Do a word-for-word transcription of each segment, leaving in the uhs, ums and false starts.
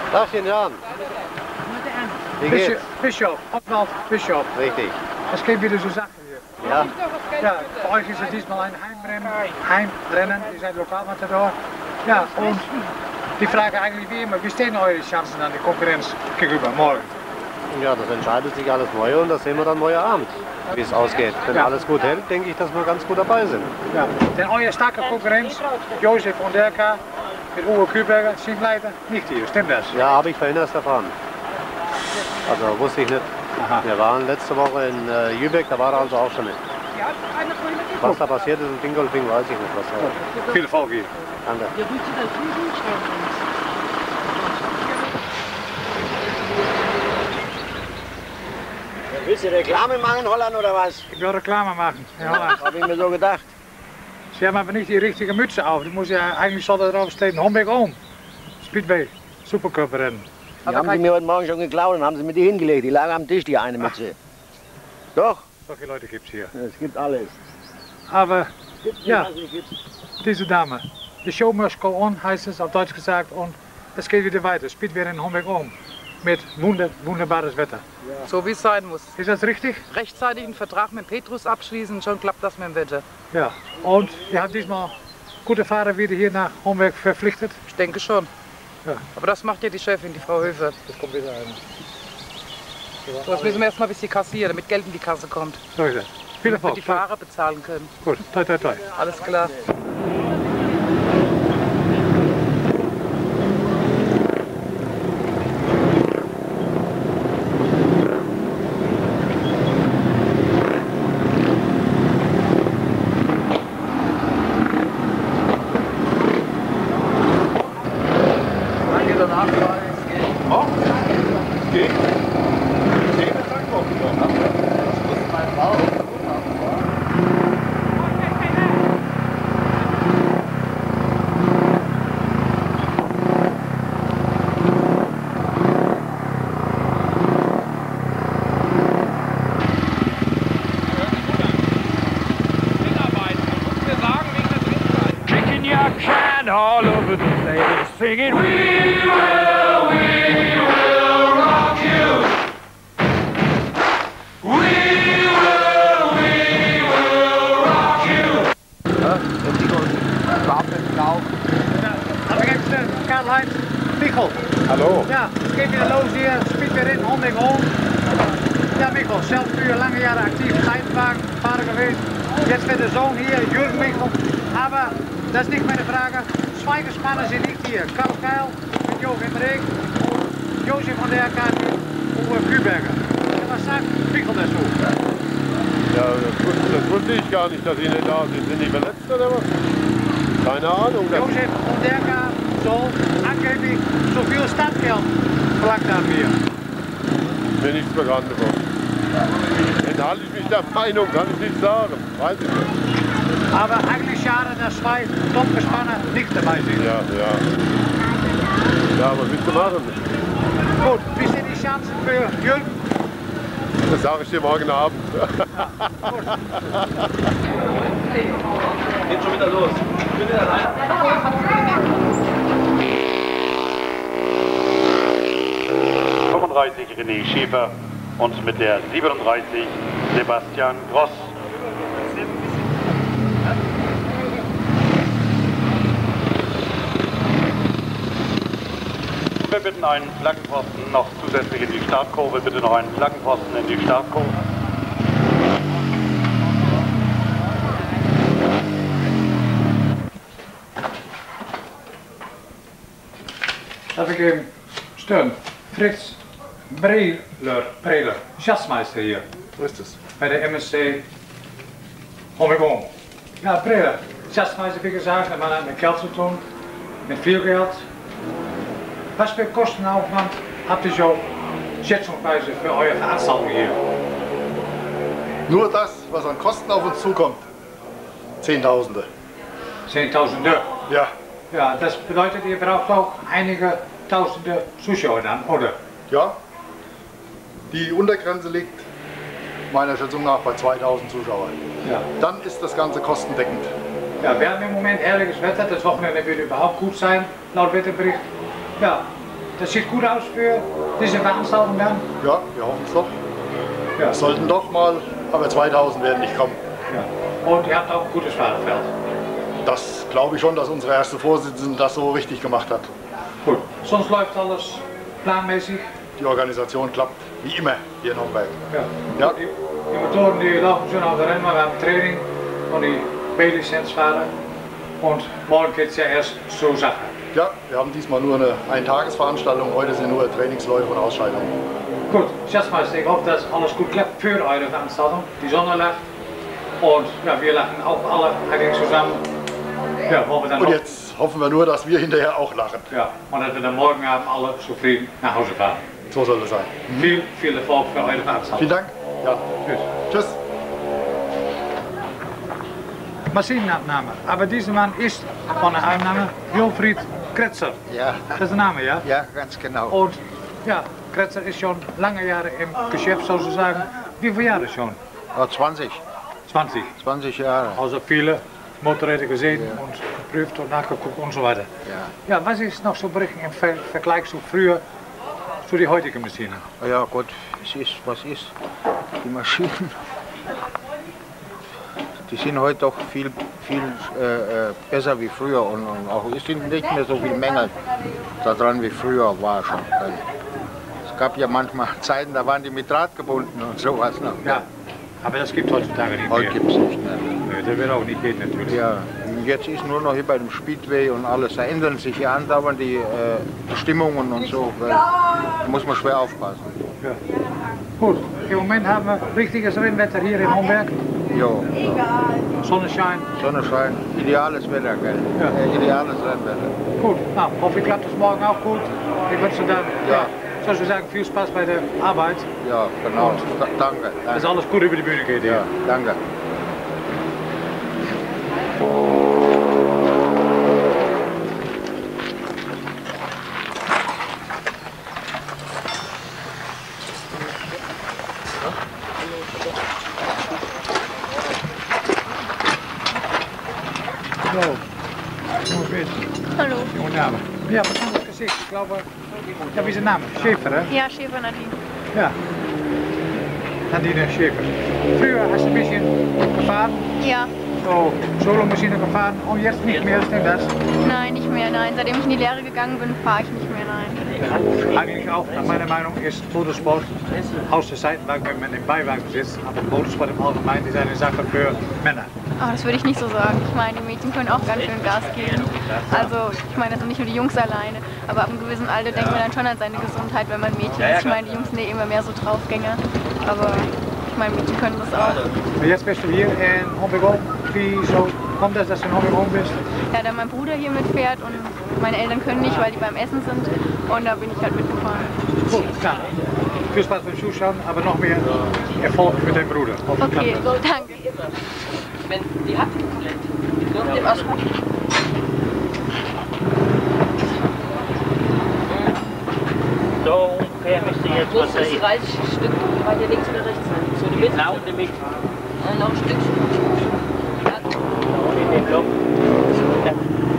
Tagchen, Jan. Wie geht's? Bischof, Obwald Bischof. Richtig. Es geht wieder so Sachen hier. Ja. Ja, für euch ist es diesmal ein Heimrennen. Heimrennen, ihr seid Lokalmatador. Ja, und die Frage eigentlich wie immer, wie stehen eure Chancen an die Konkurrenz gegenüber morgen? Ja, das entscheidet sich alles neu und das sehen wir dann morgen Abend, wie es ausgeht. Wenn Ja. alles gut hält, denke ich, dass wir ganz gut dabei sind. Ja, denn eure starke Konkurrenz, Josef und Derka, mit Uwe Kühlberger, sind leider nicht hier, stimmt das? Ja, habe ich vorhin erst erfahren. Also wusste ich nicht. Aha. Wir waren letzte Woche in äh, Jübeck, da war er also auch schon nicht. Was da passiert ist in Dingolfing, weiß ich nicht. Was da Viel Erfolg hier. Danke. Willst du Reklame machen in Holland oder was? Ich will Reklame machen. Ja, Hab ich mir so gedacht. Sie haben aber nicht die richtige Mütze auf. Die muss ja, eigentlich sollte drauf stehen, Homberg Ohm. Speedway, Supercup-Rennen. Die haben sie mir heute Morgen schon geklaut und haben sie mir die hingelegt. Die lag am Tisch, die eine Mütze. Doch, Solche Leute gibt es hier. es gibt alles. Aber Gibt's nicht, Ja. was es nicht gibt. diese Dame, the show must go on, heißt es auf Deutsch gesagt. Und es geht wieder weiter. Speedway in Homberg Ohm. Mit wunder, wunderbares Wetter. So wie es sein muss. Ist das richtig? Rechtzeitig einen Vertrag mit Petrus abschließen, schon klappt das mit dem Wetter. Ja. Und ihr habt diesmal gute Fahrer wieder hier nach Homberg verpflichtet? Ich denke schon. Ja. Aber das macht ja die Chefin, die Frau Höfer. Das kommt wieder ein. So, jetzt müssen wir erstmal ein bisschen kassieren, damit Geld in die Kasse kommt. So ist es. Viel Damit wir Erfolg. die Fahrer bezahlen können. Gut, toi toi toi. Alles klar. Danke, danach gerade ins Geld. Geht? Zehn Tag noch. Das muss meine Frau. Kicking your can all over the place, singing, We will, we will rock you. We will, we will rock you. Laat ik even stellen, Karl-Heinz Michel. Hallo. Ja, es geht wieder los hier, Speedway in Homberg Ohm. Ja, Michel, zelf für lange Jahre aktiv Zeitwagenfahrer gewesen. Jetzt wird der Sohn hier, Jürgen Michel. Aber das ist nicht meine Frage. Zwei Gespannen sind nicht hier. Karl Keil mit Jo Wimmerik und Josef von der K mit Uwe Kühlberger. Ja, was sagt Michel dazu? Ja, das wusste, das wusste ich gar nicht, dass Sie nicht da sind. Sind die verletzt oder was? Keine Ahnung. Das Josef von der K soll angeblich zoveel Stadtgeld verlangt haben hier. mir nichts bekannt davon. Enthalte ich mich der Meinung, kann ich nicht sagen. Weiß ich nicht. Aber eigentlich schade, dass zwei Topgespannen nicht dabei sind. Ja, ja. Ja, was willst du machen? Gut, wie sind die Chancen für Jürgen? Das sage ich dir morgen Abend. Geht schon wieder los. Ich bin wieder rein. fünfunddreißig René Schäfer und mit der siebenunddreißig Sebastian Gross. Wir bitten einen Flaggenposten noch zusätzlich in die Startkurve. Bitte noch einen Flaggenposten in die Startkurve. Darf ich eben stören? Fritz Breler, Breler, Schatzmeister hier. Wo ist das? Bei der M S C Homberg Ohm. Ja, Breler, Schatzmeister, wie gesagt, man hat mit Geld zu tun, mit viel Geld. Was für Kostenaufwand habt ihr so schätzungsweise für eure Veranstaltung hier? Nur das, was an Kosten auf uns zukommt. Zehntausende. Zehntausende. Ja, Ja, das bedeutet, ihr braucht auch einige Tausende Zuschauer dann, oder? ja. Die Untergrenze liegt meiner Schätzung nach bei zweitausend Zuschauern. Ja. Dann ist das Ganze kostendeckend. Ja, wir haben im Moment herrliches Wetter, das Wochenende wird überhaupt gut sein, laut Wetterbericht. Ja, das sieht gut aus für diese Veranstaltung dann. Ja, wir hoffen es doch. Ja. Es sollten doch mal, aber zweitausend werden nicht kommen. Ja. Und ihr habt auch ein gutes Fahrerfeld. Das glaube ich schon, dass unsere erste Vorsitzende das so richtig gemacht hat. Gut. Sonst läuft alles planmäßig. Die Organisation klappt wie immer hier in Homberg. Ja. Ja. Die, die Motoren die laufen schon auf der Rennbahn, wir haben Training und die B-Lizenz fahren. Und morgen geht es ja erst zur Sache. Ja, wir haben diesmal nur eine Eintagesveranstaltung. Heute sind nur Trainingsläufe und Ausscheidungen. Gut, Schatzmeister, ich hoffe, dass alles gut klappt für eure Veranstaltung. Die Sonne lacht und ja, wir lachen auch alle eigentlich zusammen. Ja, wollen wir dann Und noch, jetzt hoffen wir nur, dass wir hinterher auch lachen. ja, und dass wir dann morgen Abend alle zufrieden nach Hause fahren. So soll es sein. Viel, viel Erfolg für eure Veranstaltung. Vielen Dank. Ja. Tschüss. Tschüss. Maschinenabnahme. Aber dieser Mann ist von der Einnahme Wilfried Kretzer. Ja. Das ist der Name, ja? Ja, ganz genau. Und ja, Kretzer ist schon lange Jahre im Geschäft sozusagen. Wie viele Jahre schon? Oh, zwanzig. zwanzig. zwanzig Jahre. Also viele Motorräder gesehen ja. Und geprüft und nachgeguckt und so weiter. Ja. Ja, was ist noch so berichten im Ver Vergleich zu früher, zu die heutigen Maschinen? Ja gut, es ist, was ist, die Maschinen, die sind heute doch viel, viel äh, besser wie früher und, und auch es sind nicht mehr so viele Mängel daran wie früher war schon. Es gab ja manchmal Zeiten, da waren die mit Draht gebunden und sowas noch. Ja, aber das gibt heutzutage nicht Heute mehr. gibt es nicht mehr. Nee, das wird auch nicht gehen natürlich. Ja, jetzt ist nur noch hier bei dem Speedway und alles, da ändern sich ja andauernd die äh, Bestimmungen und so, weil, da muss man schwer aufpassen. Ja. Gut, im Moment haben wir richtiges Rennwetter hier in Homberg. Jo, Sonnenschein. Sonnenschein, ideales Wetter, gell? Ja. Äh, ideales Rennwetter. Gut, na, hoffe ich klappt es morgen auch gut. Ich wünsche dann, ja. Ja. sozusagen viel Spaß bei der Arbeit. Ja, genau. Da, danke, danke. Dass alles gut über die Bühne geht. Ja, danke. Hallo. Hallo. Junge Dame. Ja, bekanntes Gesicht. Ich glaube, ja, wie ist der Name? Schäfer, hè? Ja, Schäfer Nadine. Ja. Nadine Schäfer. Früher hast du ein bisschen gefahren, Ja. so Solomaschine gefahren und jetzt nicht mehr, stimmt das? Nein, nicht mehr, nein. Seitdem ich in die Lehre gegangen bin, fahre ich nicht mehr, nein. Eigentlich auch, nach meiner Meinung, ist Motorsport aus der Seitenwagen, wenn man im Beiwagen sitzt, aber Motorsport im Allgemeinen ist eine Sache für Männer. Aber das würde ich nicht so sagen. Ich meine, die Mädchen können auch ganz schön Gas geben. Also, ich meine, das sind nicht nur die Jungs alleine. Aber ab einem gewissen Alter denkt man dann schon an seine Gesundheit, wenn man Mädchen ist. Ich meine, die Jungs sind ja immer mehr so Draufgänger. Aber ich meine, Mädchen können das auch. Und jetzt bist du hier in Homberg. Wieso kommt das, dass du in Homberg bist? Ja, da mein Bruder hier mitfährt und meine Eltern können nicht, weil die beim Essen sind. Und da bin ich halt mitgefahren. Gut, ja. Viel Spaß beim Zuschauen, aber noch mehr Erfolg für deinen Bruder. Okay, danke. Men de har Talent. Det er også godt. So ungefähr müsste jetzt Wo was ist das sein. Reisstück? Bei dir links oder rechts sein? So die Mitte? Genau in der Mitte. Und noch ein Stückchen. In den Block. Ja.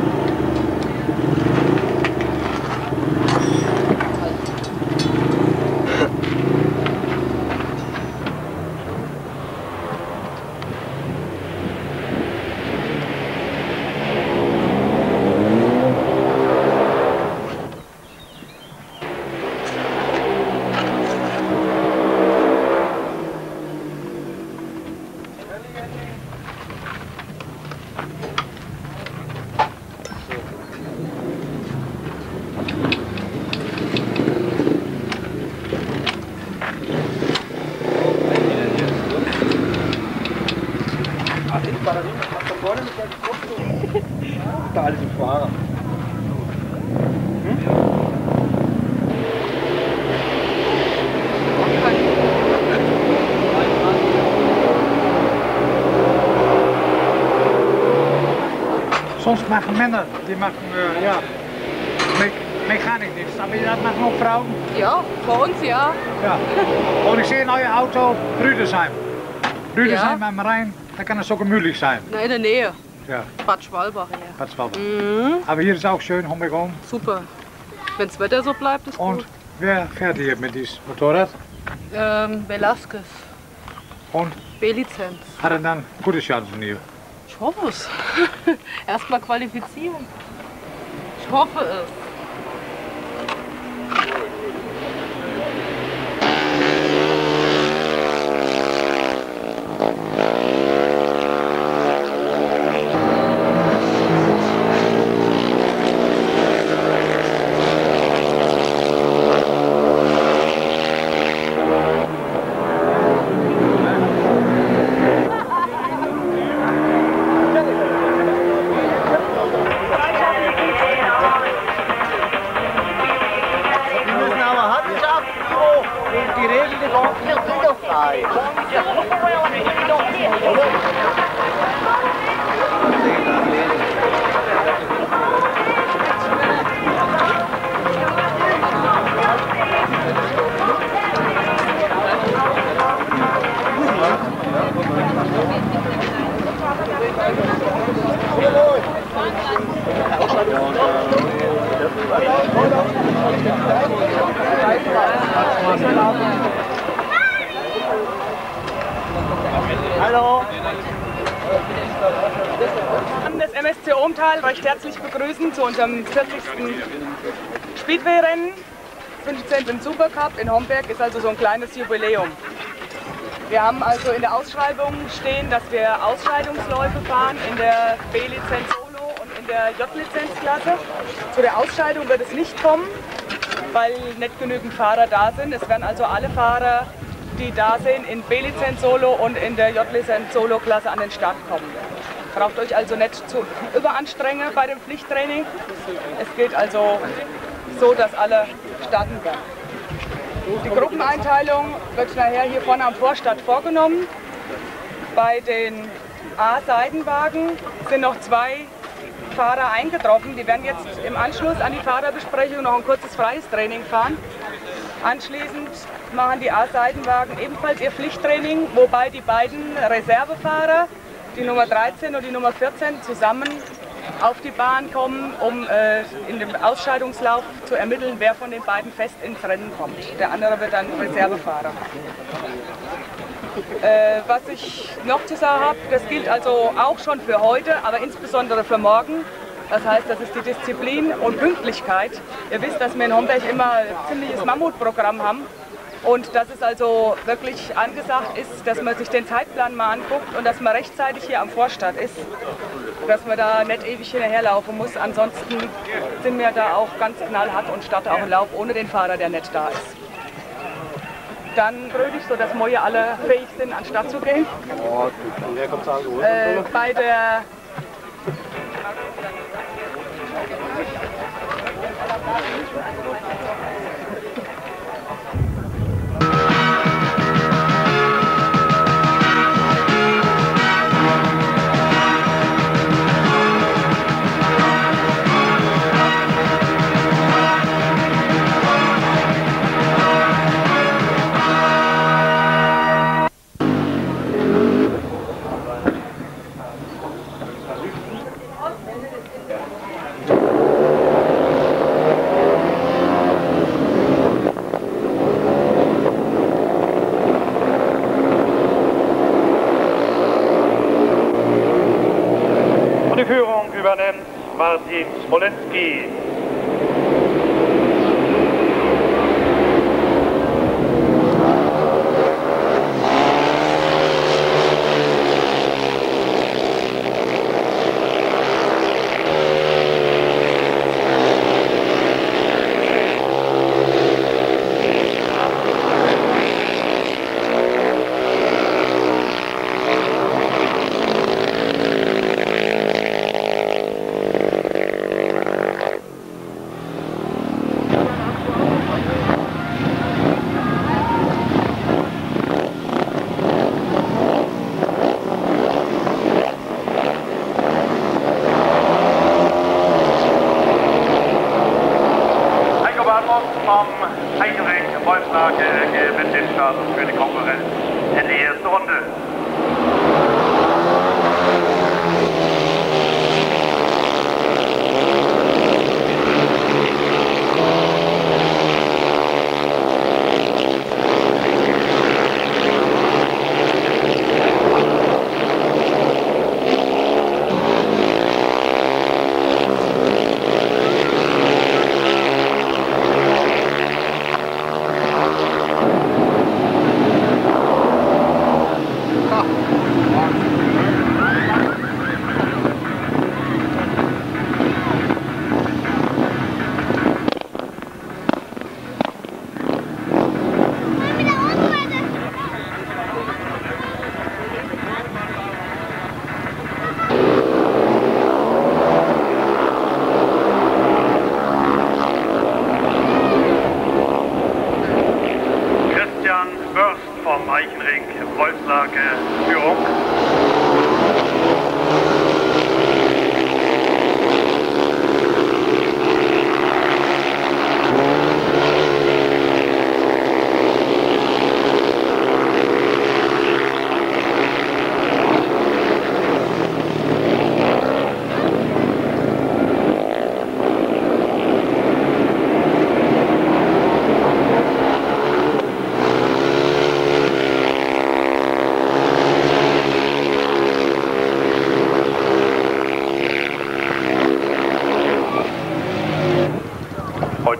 Der alte Fahrer. Soms machen Männer, die machen äh, ja, Me Mechanikdienst, aber das machen auch Frauen. Ja, bei uns ja. Ja. Und ich sehe in euer Auto Rüdesheim. Rüdesheim Ja. am Rhein, da kann es so gemütlich sein. Na, in der Nähe. Ja, Bad Schwalbach, ja. Bad Schwalbach. Mhm. Aber hier ist auch schön, Homberg. Super. Wenn das Wetter so bleibt, ist Und gut. wer fährt hier mit diesem Motorrad? Ähm, Velasquez. Und B-Lizenz. hat er dann gute Chancen hier? Ich hoffe es. Erstmal qualifizieren. Ich hoffe es. Hallo. Das M S C Ohmtal recht herzlich begrüßen zu unserem vierzigsten Speedway-Rennen. fünfzehnten Supercup in Homberg ist also so ein kleines Jubiläum. Wir haben also in der Ausschreibung stehen, dass wir Ausscheidungsläufe fahren in der B-Lizenz Solo und in der J-Lizenz-Klasse. Zu der Ausscheidung wird es nicht kommen, weil nicht genügend Fahrer da sind. Es werden also alle Fahrer, die da sind, in B-Lizenz Solo und in der J-Lizenz Solo Klasse an den Start kommen. Braucht euch also nicht zu überanstrengen bei dem Pflichttraining. Es geht also so, dass alle starten werden. Die Gruppeneinteilung wird nachher hier vorne am Vorstadt vorgenommen. Bei den A-Seidenwagen sind noch zwei Fahrer eingetroffen. Die werden jetzt im Anschluss an die Fahrerbesprechung noch ein kurzes freies Training fahren. Anschließend machen die A-Seidenwagen ebenfalls ihr Pflichttraining, wobei die beiden Reservefahrer, die Nummer dreizehn und die Nummer vierzehn, zusammen auf die Bahn kommen, um äh, in dem Ausscheidungslauf zu ermitteln, wer von den beiden fest ins Rennen kommt. Der andere wird dann Reservefahrer. Äh, was ich noch zu sagen habe, das gilt also auch schon für heute, aber insbesondere für morgen. Das heißt, das ist die Disziplin und Pünktlichkeit. Ihr wisst, dass wir in Homberg immer ein ziemliches Mammutprogramm haben. Und dass es also wirklich angesagt ist, dass man sich den Zeitplan mal anguckt und dass man rechtzeitig hier am Vorstadt ist. Dass man da nicht ewig hinterherlaufen muss. Ansonsten sind wir da auch ganz knallhart und starten auch einen Lauf ohne den Fahrer, der nicht da ist. Dann brüte ich so, dass wir alle fähig sind, an den Start zu gehen. Äh, bei der Die Führung übernimmt Martin Smolenski.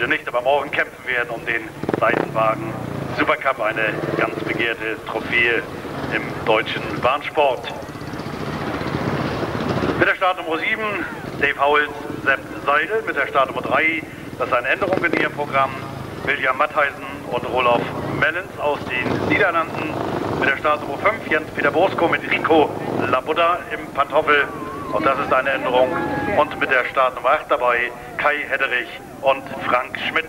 heute nicht, aber morgen kämpfen werden um den Seitenwagen Supercup, eine ganz begehrte Trophäe im deutschen Bahnsport. Mit der Startnummer sieben Dave Howells, Sepp Seidel. Mit der Startnummer drei, das ist eine Änderung in ihrem Programm, William Mattheisen und Rolof Mellens aus den Niederlanden. Mit der Startnummer fünf Jens-Peter Bosko mit Rico Labudda im Pantoffel. Und das ist eine Änderung. Und mit der Startnummer acht dabei Kai Hedderich und Frank Schmidt.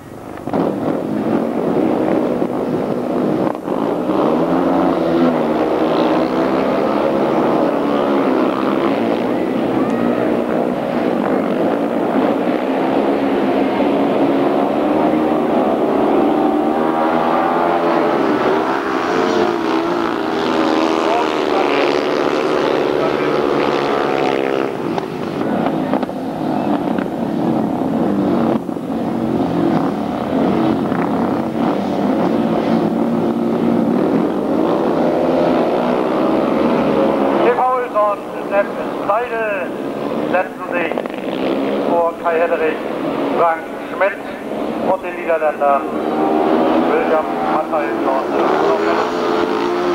Beide setzen sich vor Kai Hedderich, Frank Schmidt und den Niederländern William Mattheisen und Rolof Mellens.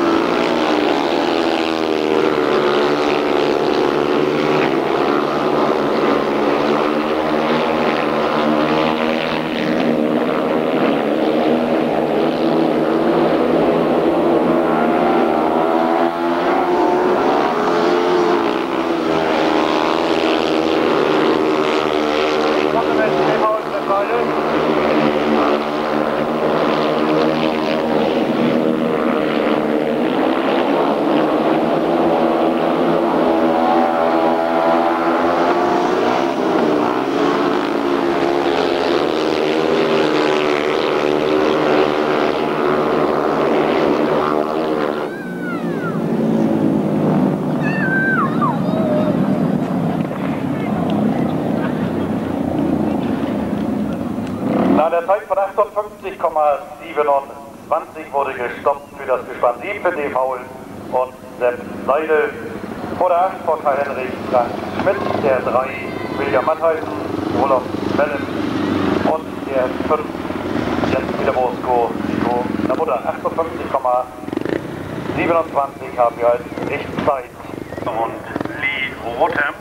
Nach der Zeit von achtundfünfzig Komma siebenundzwanzig wurde gestoppt für das Gespann sieben für Dave Howells und Sepp Seidel. Vor der acht von Kai Hedderich, Frank Schmidt, der drei William Mattheisen, Rolof Mellens und der fünf Jens-Peter Bosko, Rico Labudda. achtundfünfzig Komma siebenundzwanzig haben wir als Echtzeit. Und Lee Rotem.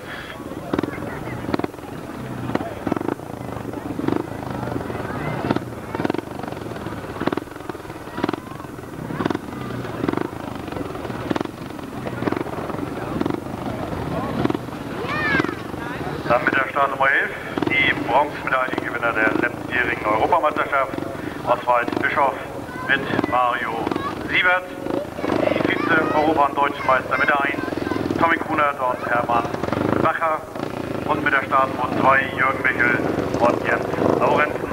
Dann mit der Startnummer elf die Bronzemedaillengewinner der letztjährigen Europameisterschaft, Oswald Bischof mit Mario Siebert. Die Vize-Europa- und Deutschen Meister mit der eins, Tommy Kunert und Hermann Bacher. Und mit der Startnummer zwei Jürgen Michel und Jens Laurenzen.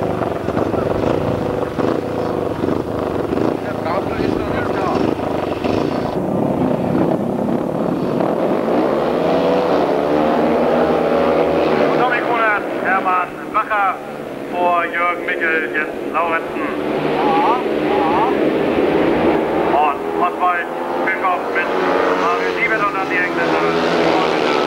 Bacher vor Jürgen Michel, Jens Laurenzen. Und Oswald Bischof mit Mario Siebert und dann die Engländer.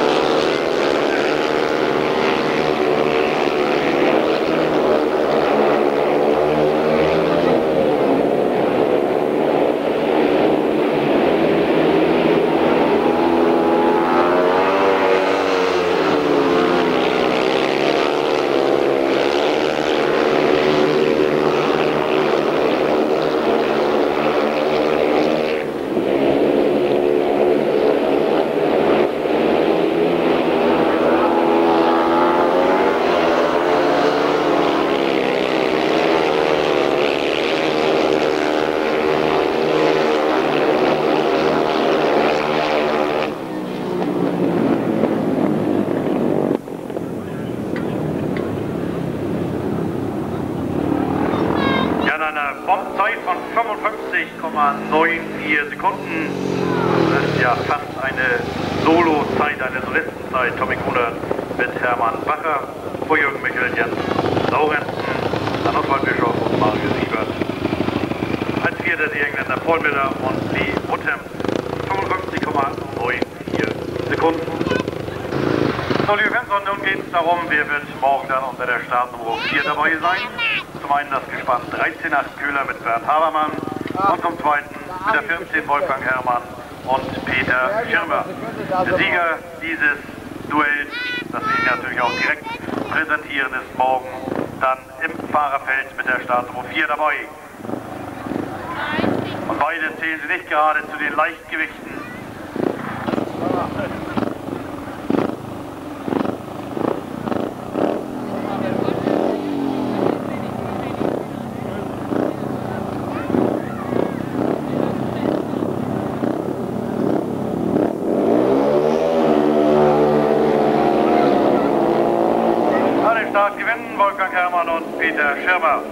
Bombenzeit von fünfundfünfzig Komma vierundneunzig Sekunden. Das ist ja fast eine Solo-Zeit, eine Solistenzeit. Tommy Kunert mit Hermann Bacher, vor Jürgen Michel, Jens Laurenzen, dann Oswald Bischof und Mario Siebert. Als Vierter die Engländer Paul Miller und Lee Rotem, fünfundfünfzig Komma vierundneunzig Sekunden. So, liebe Fans, und nun geht es darum, wer wird morgen dann unter der Startnummer vier dabei sein. Zum einen das Gespann dreizehn acht Köhler mit Bernd Habermann und zum zweiten mit der fünfzehn Wolfgang Herrmann und Peter Schirmer. Der Sieger dieses Duells, das wir Ihnen natürlich auch direkt präsentieren, ist morgen dann im Fahrerfeld mit der Startnummer vier dabei. Und beide zählen sie nicht gerade zu den Leichtgewichten. Start gewinnen Wolfgang Herrmann und Peter Schirmer.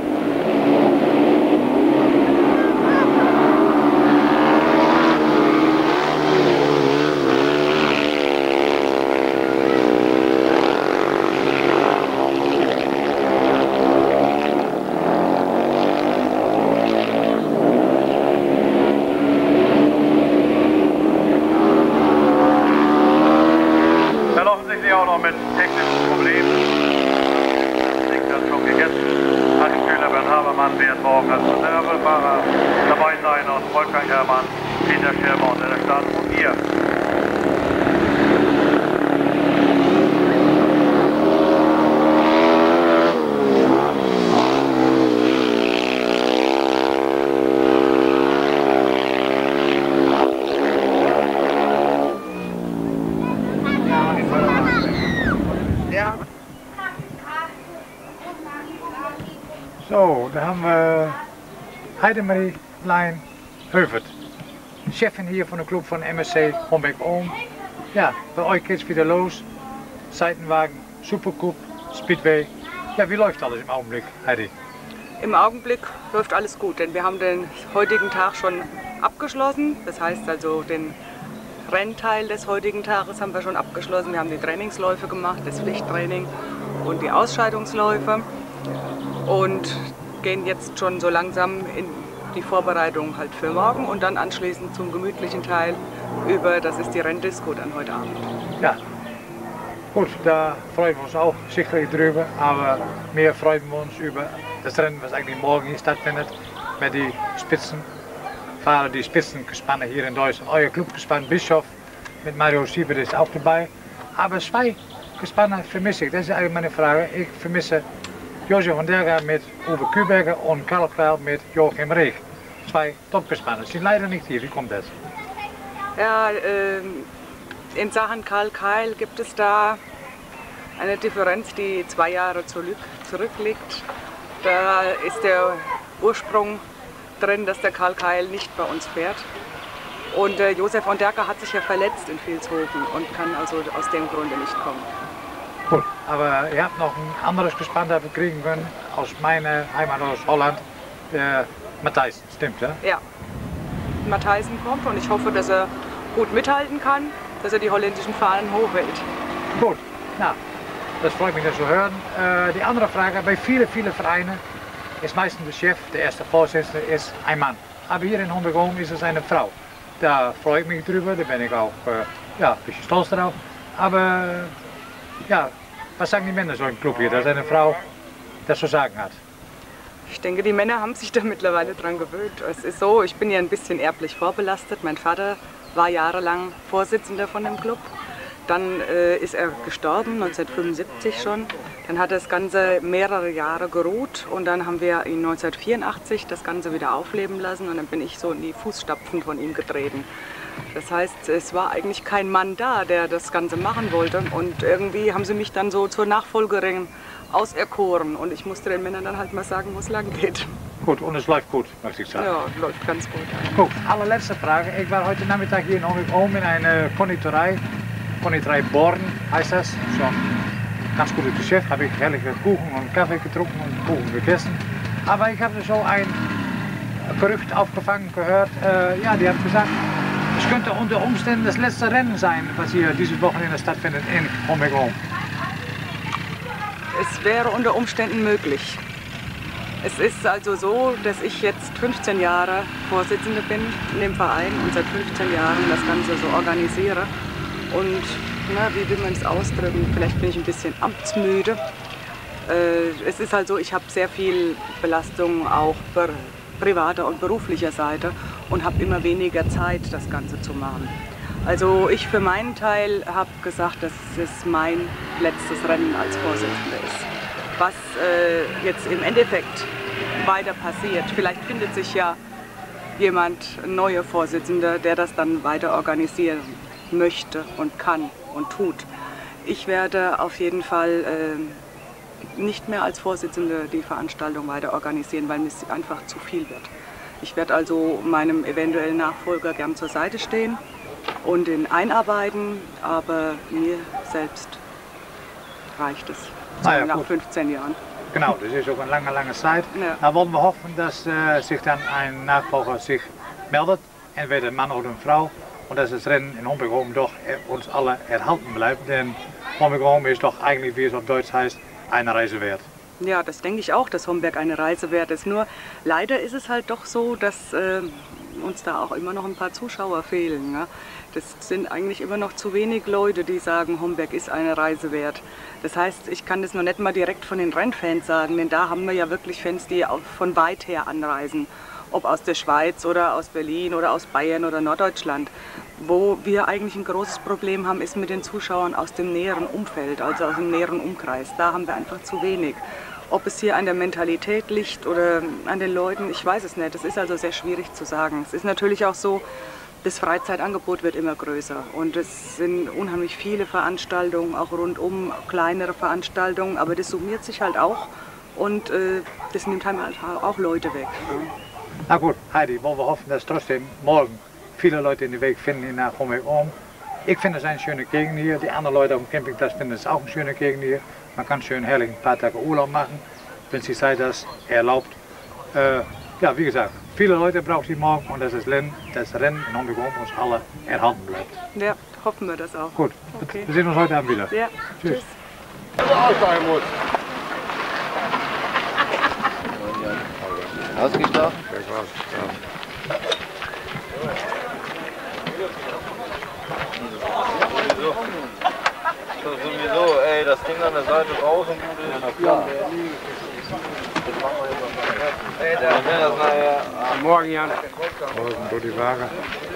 Da laufen sich sie auch noch mit technischen Problemen. Habermann wird morgen als Reservefahrer dabei sein und Wolfgang Herrmann, Peter Schirmer unter der Startnummer vier. So, da haben wir Heidemarie Lein Heuvert, Chefin hier von der Club von M S C Hombeek-Ohm. Ja, bei euch geht's wieder los. Seitenwagen, Supercup, Speedway. Ja, wie läuft alles im Augenblick, Heidi? Im Augenblick läuft alles gut, denn wir haben den heutigen Tag schon abgeschlossen. Das heißt also, den Rennteil des heutigen Tages haben wir schon abgeschlossen. Wir haben die Trainingsläufe gemacht, das Pflichttraining und die Ausscheidungsläufe. Und gehen jetzt schon so langsam in die Vorbereitung halt für morgen und dann anschließend zum gemütlichen Teil über, das ist die Renndisco dann heute Abend. Ja, gut, da freuen wir uns auch sicherlich drüber, aber mehr freuen wir uns über das Rennen, was eigentlich morgen hier stattfindet, mit die Spitzenfahrer, die Spitzengespanne hier in Deutschland. Euer Clubgespann Bischof mit Mario Sieber ist auch dabei, aber zwei Gespanne vermisse ich, das ist eigentlich meine Frage. Ich vermisse Josef van der Gaar mit Uwe Küberger und Karl Keil mit Joachim Reeg. Zwei Topgespannen, sind leider nicht hier. Wie kommt das? Ja, äh, in Sachen Karl Keil gibt es da eine Differenz, die zwei Jahre zurück, zurückliegt. Da ist der Ursprung drin, dass der Karl Keil nicht bei uns fährt. Und äh, Josef van der Gaar hat sich ja verletzt in Vilshofen und kann also aus dem Grunde nicht kommen. Gut, aber ihr habt noch ein anderes Gespann dafür kriegen können, aus meiner Heimat, aus Holland, der Matthijsen, stimmt, ja? Ja, Matthijsen kommt und ich hoffe, dass er gut mithalten kann, dass er die holländischen Fahnen hochhält. Gut, na, das freut mich, das zu hören. Äh, die andere Frage, bei vielen, vielen Vereinen ist meistens der Chef, der erste Vorsitzende, ist ein Mann. Aber hier in Hombeek-Ohm ist es eine Frau. Da freue ich mich drüber, da bin ich auch äh, ja, ein bisschen stolz drauf. Aber ja, was sagen die Männer so im Club hier, dass eine Frau das zu sagen hat? Ich denke, die Männer haben sich da mittlerweile dran gewöhnt. Es ist so, ich bin ja ein bisschen erblich vorbelastet. Mein Vater war jahrelang Vorsitzender von dem Club. Dann äh, ist er gestorben, neunzehnhundertfünfundsiebzig schon. Dann hat das Ganze mehrere Jahre geruht und dann haben wir ihn neunzehnhundertvierundachtzig das Ganze wieder aufleben lassen und dann bin ich so in die Fußstapfen von ihm getreten. Das heißt, es war eigentlich kein Mann da, der das Ganze machen wollte und irgendwie haben sie mich dann so zur Nachfolgerin auserkoren und ich musste den Männern dann halt mal sagen, wo es lang geht. Gut, und es läuft gut, möchte ich sagen. Ja, läuft ganz gut. Gut, allerletzte Frage. Ich war heute Nachmittag hier in Hombeek-Ohm in einer Konditorei, Konditorei Born heißt das. So ein ganz gutes Geschäft, habe ich herrliche Kuchen und Kaffee getrunken und Kuchen gegessen. Aber ich habe so ein Gerücht aufgefangen, gehört, äh, ja, die haben gesagt, es könnte unter Umständen das letzte Rennen sein, was hier dieses Wochenende stattfindet in Hombeek-Ohm. Es wäre unter Umständen möglich. Es ist also so, dass ich jetzt fünfzehn Jahre Vorsitzende bin in dem Verein und seit fünfzehn Jahren das Ganze so organisiere. und na, wie will man es ausdrücken, vielleicht bin ich ein bisschen amtsmüde. Äh, es ist halt so, ich habe sehr viel Belastung auch per privater und beruflicher Seite und habe immer weniger Zeit, das Ganze zu machen. Also ich für meinen Teil habe gesagt, dass es mein letztes Rennen als Vorsitzende ist. Was äh, jetzt im Endeffekt weiter passiert, vielleicht findet sich ja jemand, ein neuer Vorsitzender, der das dann weiter organisieren möchte und kann und tut. Ich werde auf jeden Fall äh, nicht mehr als Vorsitzende die Veranstaltung weiter organisieren, weil es einfach zu viel wird. Ich werde also meinem eventuellen Nachfolger gern zur Seite stehen und ihn einarbeiten, aber mir selbst reicht es Ah ja, nach gut. fünfzehn Jahren. Genau, das ist auch eine lange, lange Zeit. Ja. Da wollen wir hoffen, dass äh, sich dann ein Nachfolger sich meldet, entweder ein Mann oder eine Frau, und dass das Rennen in Homberg-Oom doch uns alle erhalten bleibt. Denn Homberg-Oom ist doch eigentlich, wie es auf Deutsch heißt, eine Reise wert. Ja, das denke ich auch, dass Homberg eine Reise wert ist. Nur leider ist es halt doch so, dass äh, uns da auch immer noch ein paar Zuschauer fehlen. Ne? Das sind eigentlich immer noch zu wenig Leute, die sagen, Homberg ist eine Reise wert. Das heißt, ich kann das noch nicht mal direkt von den Rennfans sagen, denn da haben wir ja wirklich Fans, die auch von weit her anreisen. Ob aus der Schweiz oder aus Berlin oder aus Bayern oder Norddeutschland. Wo wir eigentlich ein großes Problem haben, ist mit den Zuschauern aus dem näheren Umfeld, also aus dem näheren Umkreis. Da haben wir einfach zu wenig. Ob es hier an der Mentalität liegt oder an den Leuten, ich weiß es nicht. Das ist also sehr schwierig zu sagen. Es ist natürlich auch so, das Freizeitangebot wird immer größer und es sind unheimlich viele Veranstaltungen, auch rundum kleinere Veranstaltungen, aber das summiert sich halt auch und äh, das nimmt halt auch Leute weg. Na gut, Heidi, wollen wir hoffen, dass trotzdem morgen viele Leute in den Weg finden nach Homberg-Oom. Ich finde es eine schöne Gegend hier, die anderen Leute auf dem Campingplatz finden es auch eine schöne Gegend hier. Man kann schön herrlich ein paar Tage Urlaub machen, wenn die Zeit das erlaubt. Äh, ja, wie gesagt, viele Leute braucht die morgen und das, ist Rennen, das Rennen in Homberg-Oom uns alle erhalten bleibt. Ja, hoffen wir das auch. Gut, okay. Wir sehen uns heute Abend wieder. Ja, tschüss. Ausgeschlafen? So, sowieso, ey, das Ding an der Seite raus und gut ist. Ja, klar. Ey, der will das nachher. Morgen, Jan. Morgen, Rudi Wagen.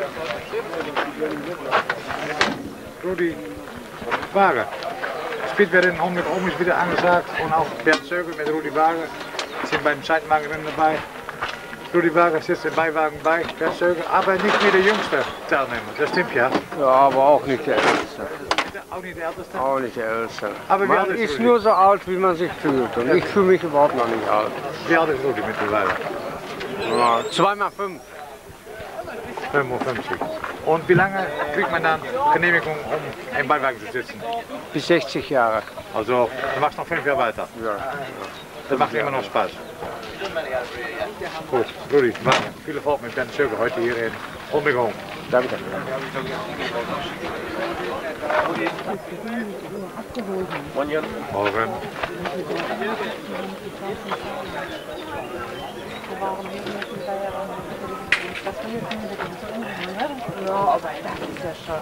Rudi Wagen. Speedwetter in Homberg-Oom ist wieder angesagt und auch Bernd Sögel mit Rudi Wagen sind beim Zeitwagenrennen dabei. Rudi Wagen sitzt im Beiwagen bei, Bernd Sögel, aber nicht mehr der jüngste Teilnehmer, das stimmt ja. Ja, aber auch nicht der Älteste. Auch nicht der Älteste? Auch nicht der Älteste. Aber wie man alt ist ist Rudi? nur so alt, wie man sich fühlt. Und ich fühle mich überhaupt noch nicht alt. Wie alt ist Rudi mittlerweile? Ja, zwei mal fünf. fünfundfünfzig. Und wie lange kriegt man dann Genehmigung, um im Beiwagen zu sitzen? Bis sechzig Jahre. Also, du machst noch fünf Jahre weiter? Ja. Das macht immer noch Spaß. Gut, Rudi, viel Erfolg mit Bernd Sögel heute hier in Homberg-Oom. Danke. Morgen. Ja, aber das ist ja schon.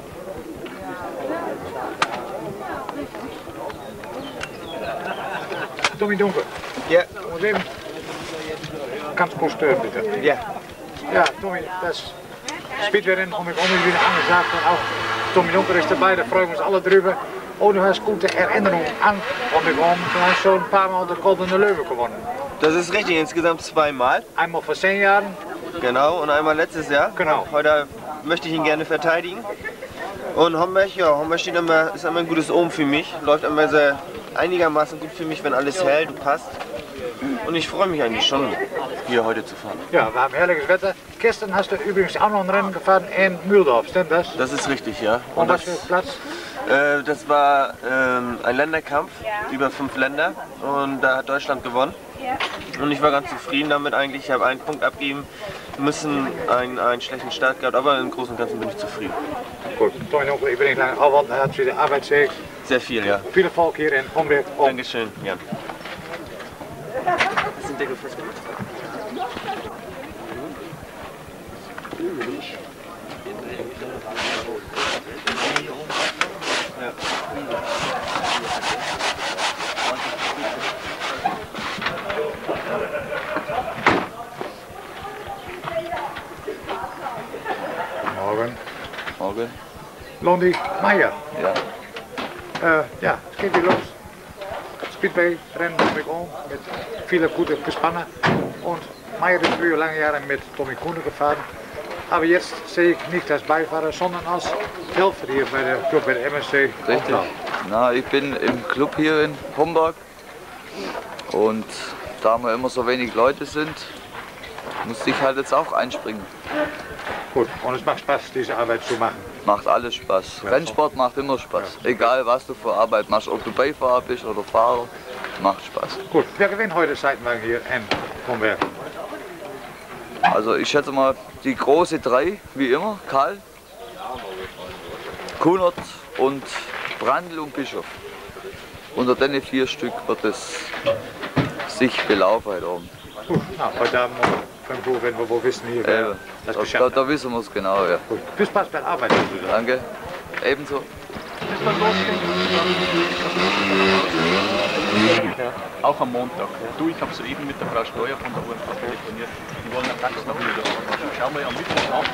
Tommy Donker. Ja. Und eben. Ganz kurz stören, bitte. Ja. Ja, Tommy, das Speedwetter in Homberg-Oom ist wieder angesagt und auch Tommy Donker ist dabei, da freuen wir uns alle drüber. Oh, du hast gute Erinnerungen an Homberg-Oom, du hast schon ein paar Mal der Goldene Löwe gewonnen. Das ist richtig, insgesamt zweimal. Einmal vor zehn Jahren. Genau, und einmal letztes Jahr. Genau. Heute möchte ich ihn gerne verteidigen. Und Homberg, ja, Homberg steht immer, ist immer ein gutes Omen für mich. Läuft immer sehr einigermaßen gut für mich, wenn alles hält und passt. Und ich freue mich eigentlich schon, hier heute zu fahren. Ja, wir haben herrliches Wetter. Gestern hast du übrigens auch noch ein Rennen gefahren in Mühldorf, stimmt das? Das ist richtig, ja. Und was für Platz? Äh, das war ähm, ein Länderkampf über fünf Länder und da hat Deutschland gewonnen. Und ich war ganz zufrieden damit eigentlich. Ich habe einen Punkt abgeben müssen, einen, einen schlechten Start gehabt, aber im Großen und Ganzen bin ich zufrieden. Gut, Tommy Donker, ich bin nicht lange aufhalten, er hat wieder Arbeit sehr. Sehr viel, ja. Viel Erfolg hier in Homberg. Dankeschön, Jan. Sind Deckel festgemacht? Londi Meijer. Ja. Äh, ja, es geht wieder los. Speedway, Rennen mit um, mit vielen guten Gespannen. Und Meijer ist früher lange Jahre mit Tommy Kuhne gefahren. Aber jetzt sehe ich nicht als Beifahrer, sondern als Helfer hier bei der Club bei der M S C. Richtig. Na, ich bin im Club hier in Homberg und da wir immer so wenig Leute sind, musste ich halt jetzt auch einspringen. Gut, und es macht Spaß, diese Arbeit zu machen. Macht alles Spaß. Ja. Rennsport macht immer Spaß. Ja. Egal was du für Arbeit machst, ob du Beifahrer bist oder Fahrer, macht Spaß. Gut, wer gewinnt heute Seitenwagen hier in Homberg? Also ich schätze mal die große drei, wie immer, Karl, Kunert und Brandl und Bischof. Unter den vier Stück wird es sich belaufen heute oben. Gut, na, heute Abend um fünf Uhr werden wir wohl wissen hier, wer Eben. das Da, geschafft da, hat. da wissen wir es genau, ja. Gut. Viel Spaß bei der Arbeit. Also. Danke, ebenso. Ja, auch am Montag. Du, ich habe soeben mit der Frau Steuer von der U M K telefoniert. Die wollen einen Tax noch wieder. Schauen wir am Mittwoch nach.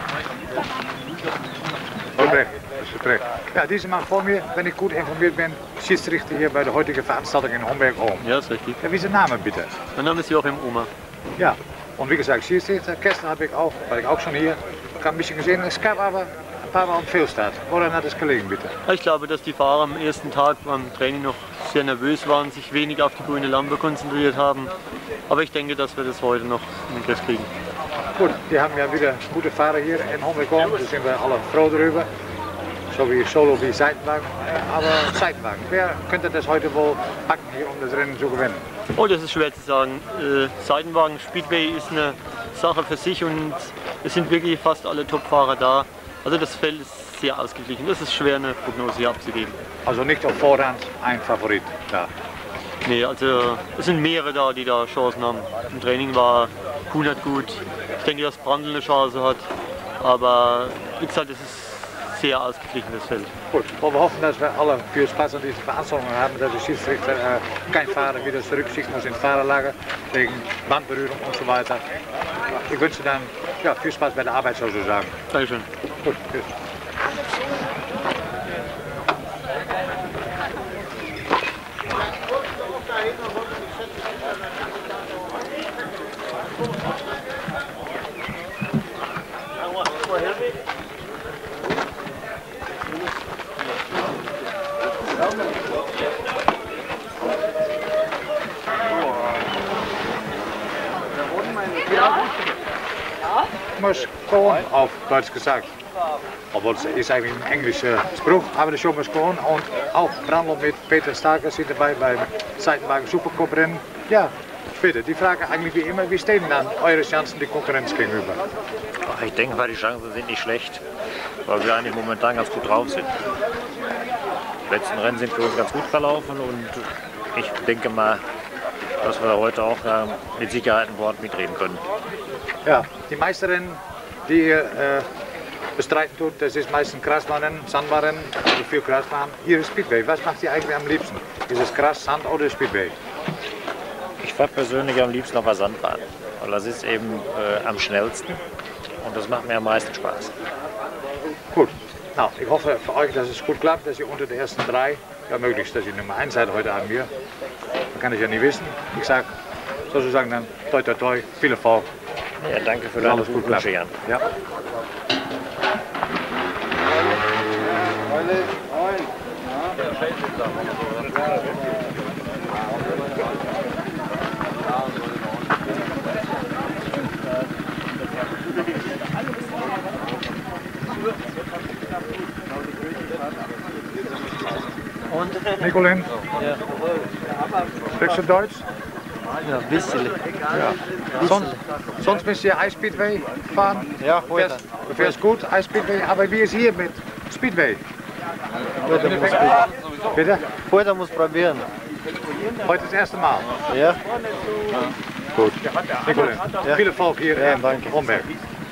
Recht, das ist recht. Ja, dieser Mann vor mir, wenn ich gut informiert bin, Schiedsrichter hier bei der heutigen Veranstaltung in Homberg oben. Ja, ist richtig. Ja, wie ist der Name bitte? Mein Name ist Joachim Oma. Ja, und wie gesagt, Schiedsrichter, gestern habe ich auch, war ich auch schon hier, ich habe ein bisschen gesehen, es gab aber ein paar Mal einen Fehlstart. Woran hat es gelegen, bitte? Ich glaube, dass die Fahrer am ersten Tag beim Training noch sehr nervös waren, sich wenig auf die grüne Lampe konzentriert haben. Aber ich denke, dass wir das heute noch in den Griff kriegen. Gut, wir haben ja wieder gute Fahrer hier in Homberg, da sind wir alle froh darüber. So wie Solo wie Seitenwagen. Aber Seitenwagen, wer könnte das heute wohl packen, hier, um das Rennen zu gewinnen? Oh, das ist schwer zu sagen. Äh, Seitenwagen Speedway ist eine Sache für sich und es sind wirklich fast alle Top-Fahrer da. Also das Feld ist sehr ausgeglichen. Das ist schwer, eine Prognose hier abzugeben. Also nicht auf Vorhand ein Favorit da? Nee, also es sind mehrere da, die da Chancen haben. Im Training war Kunert gut. Ich denke, dass Brandl eine Chance hat. Aber wie gesagt, es ist sehr ausgeglichenes Feld. Gut, und wir hoffen, dass wir alle viel Spaß an dieser Veranstaltung haben, dass der Schiedsrichter äh, kein Fahrer wieder zurückschicken muss ins Fahrerlager, wegen Bandberührung und so weiter. Ich wünsche dann ja, viel Spaß bei der Arbeit, sozusagen. Dankeschön. Gut, tschüss. Muss gewoon, auf Deutsch gesagt. Obwohl es ist eigentlich ein englischer Spruch, aber der Show muss gewoon. Und auch Brandl mit Peter Starker sind dabei beim Seitenwagen Supercup Rennen. Ja, bitte, die Frage eigentlich wie immer, wie stehen dann eure Chancen die Konkurrenz gegenüber? Ich denke mal, die Chancen sind nicht schlecht, weil wir eigentlich momentan ganz gut drauf sind. Die letzten Rennen sind für uns ganz gut verlaufen und ich denke mal, dass wir heute auch äh, mit Sicherheit ein Wort mitreden können. Ja, die meisten Rennen, die ihr äh, bestreiten tut, das ist meistens Grasbahnen, Sandbahnen, also viel Grasbahnen. Hier ist Speedway. Was macht ihr eigentlich am liebsten? Ist es Gras, Sand oder Speedway? Ich fahre persönlich am liebsten auf der Sandbahn, weil das ist eben äh, am schnellsten und das macht mir am meisten Spaß. Gut, na, ich hoffe für euch, dass es gut klappt, dass ihr unter den ersten drei, ja möglichst, dass ihr Nummer eins seid heute Abend hier. Das kann ich ja nicht wissen. Ich sage sozusagen dann toi toi toi, viel Erfolg. Ja, danke für deine guten Wünsche, Jan. Ja. Und? Nicolin? Ja. Sprichst du Deutsch? Ja, ein bisschen. Ja. Sonst, sonst müsst ihr Eisspeedway fahren? Ja, du fährst, du fährst gut, Eisspeedway, aber wie ist hier mit Speedway? Heute muss probieren. Bitte? Heute muss probieren. Heute das erste Mal? Ja. Gut. Nicolin, ja. Viel Erfolg hier ja, in danke. Homberg.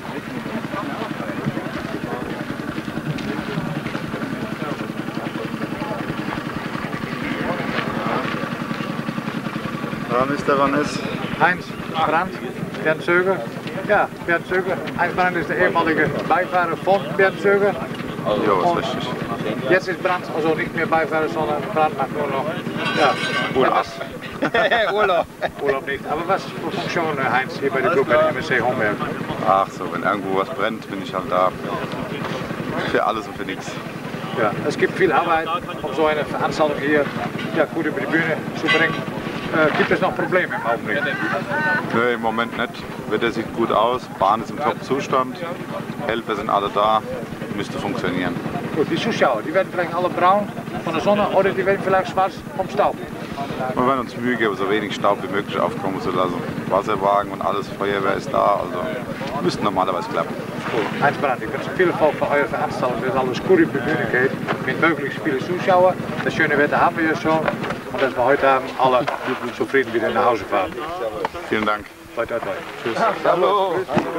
Wann ist der Vaness? Heinz Brandt, Bernd Zöger. Ja, Bernd Zöger. Heinz Brandt ist der ehemalige Beifahrer von Bernd Zöger. Ja, ist richtig. Jetzt ist Brand, also nicht mehr Beifahrer, sondern Brand macht nur noch ja, Urlaub. Urlaub. Urlaub nicht. Aber was für Funktion, Heinz, hier bei der Gruppe M S C Homberg? Ach so, wenn irgendwo was brennt, bin ich halt da. Für alles und für nichts. Ja, es gibt viel Arbeit, um so eine Veranstaltung hier ja, gut über die Bühne zu bringen. Äh, gibt es noch Probleme im Augenblick? Nö, im Moment nicht. Wetter sieht gut aus, Bahn ist im Top-Zustand, Helfer sind alle da, müsste funktionieren. Gut, die Zuschauer, die werden vielleicht alle braun von der Sonne oder die werden vielleicht schwarz vom Staub. Wir werden uns Mühe geben, so wenig Staub wie möglich aufkommen zu lassen. Wasserwagen und alles, Feuerwehr ist da, also müsste normalerweise klappen. Gut. Heinz Brandt, ich wünsche viel Erfolg für eure Veranstaltung, dass alles gut über die Bühne geht, mit möglichst viele Zuschauer. Das schöne Wetter haben wir ja schon und dass wir heute Abend alle zufrieden wieder nach Hause fahren. Vielen Dank. Toi, toi, toi. Tschüss. Hallo.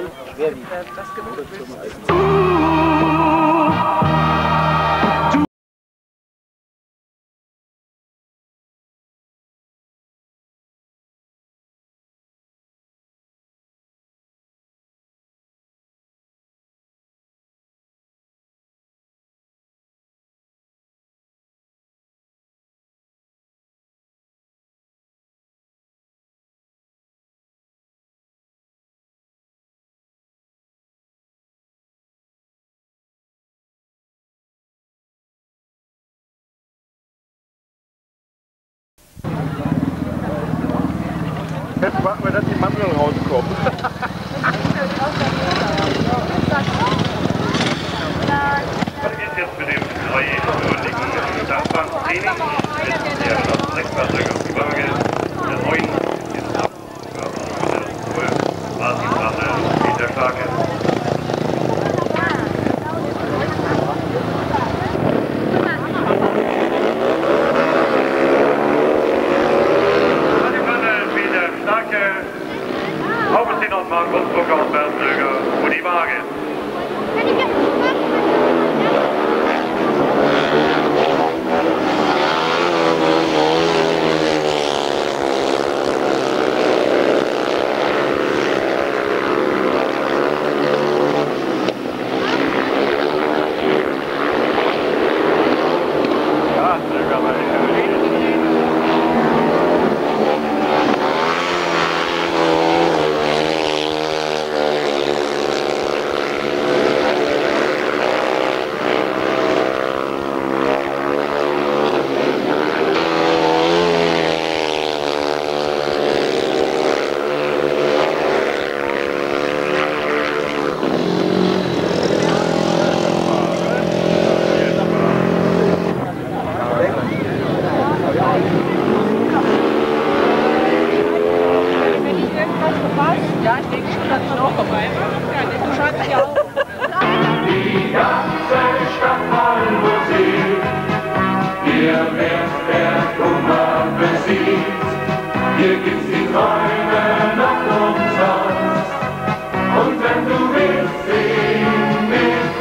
Jetzt warten wir, dass die Mandeln rauskommen. Was ist jetzt mit dem dreistündigen Startbahntraining? Der hat sechs Fahrzeuge auf die Waage. Der neun ist ab. War die Brache in der Starke. Augustin und Mark Gunzburg aus Bernstöger und die Waage. Ja, da kann man nicht Ja, ich denke schon, dass man auch vorbei war. Ja, du schreibst ja auch. Die ganze Stadt voll Musik, hier wird der Kummer besiegt. Hier gibt's die Träume noch umsonst. Und wenn du willst, sing mit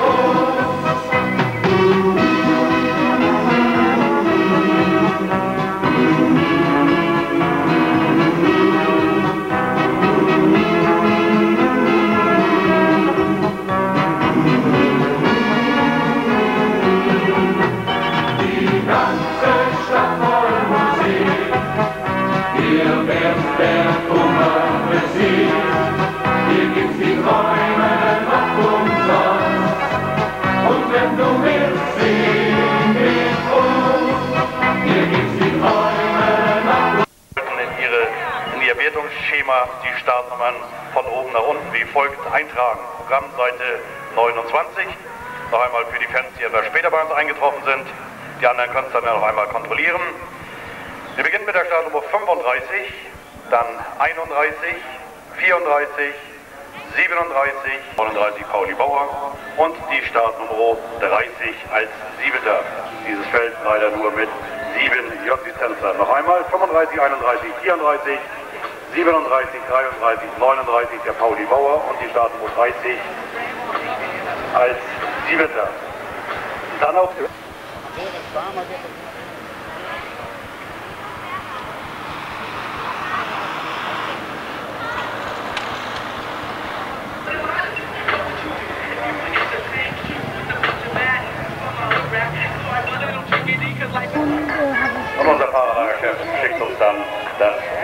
Schema die Startnummern von oben nach unten wie folgt eintragen. Programmseite neunundzwanzig. Noch einmal für die Fans, die etwas später bei uns eingetroffen sind. Die anderen können es dann noch einmal kontrollieren. Wir beginnen mit der Startnummer fünfunddreißig, dann einunddreißig, vierunddreißig, siebenunddreißig, neununddreißig Pauli Bauer und die Startnummer dreißig als Siebter. Dieses Feld leider nur mit sieben J-Lizenzen. Noch einmal fünfunddreißig, einunddreißig, vierunddreißig, siebenunddreißig, dreiunddreißig, neununddreißig der Pauli Bauer und die Startnummer dreißig als Siebter. Dann auf die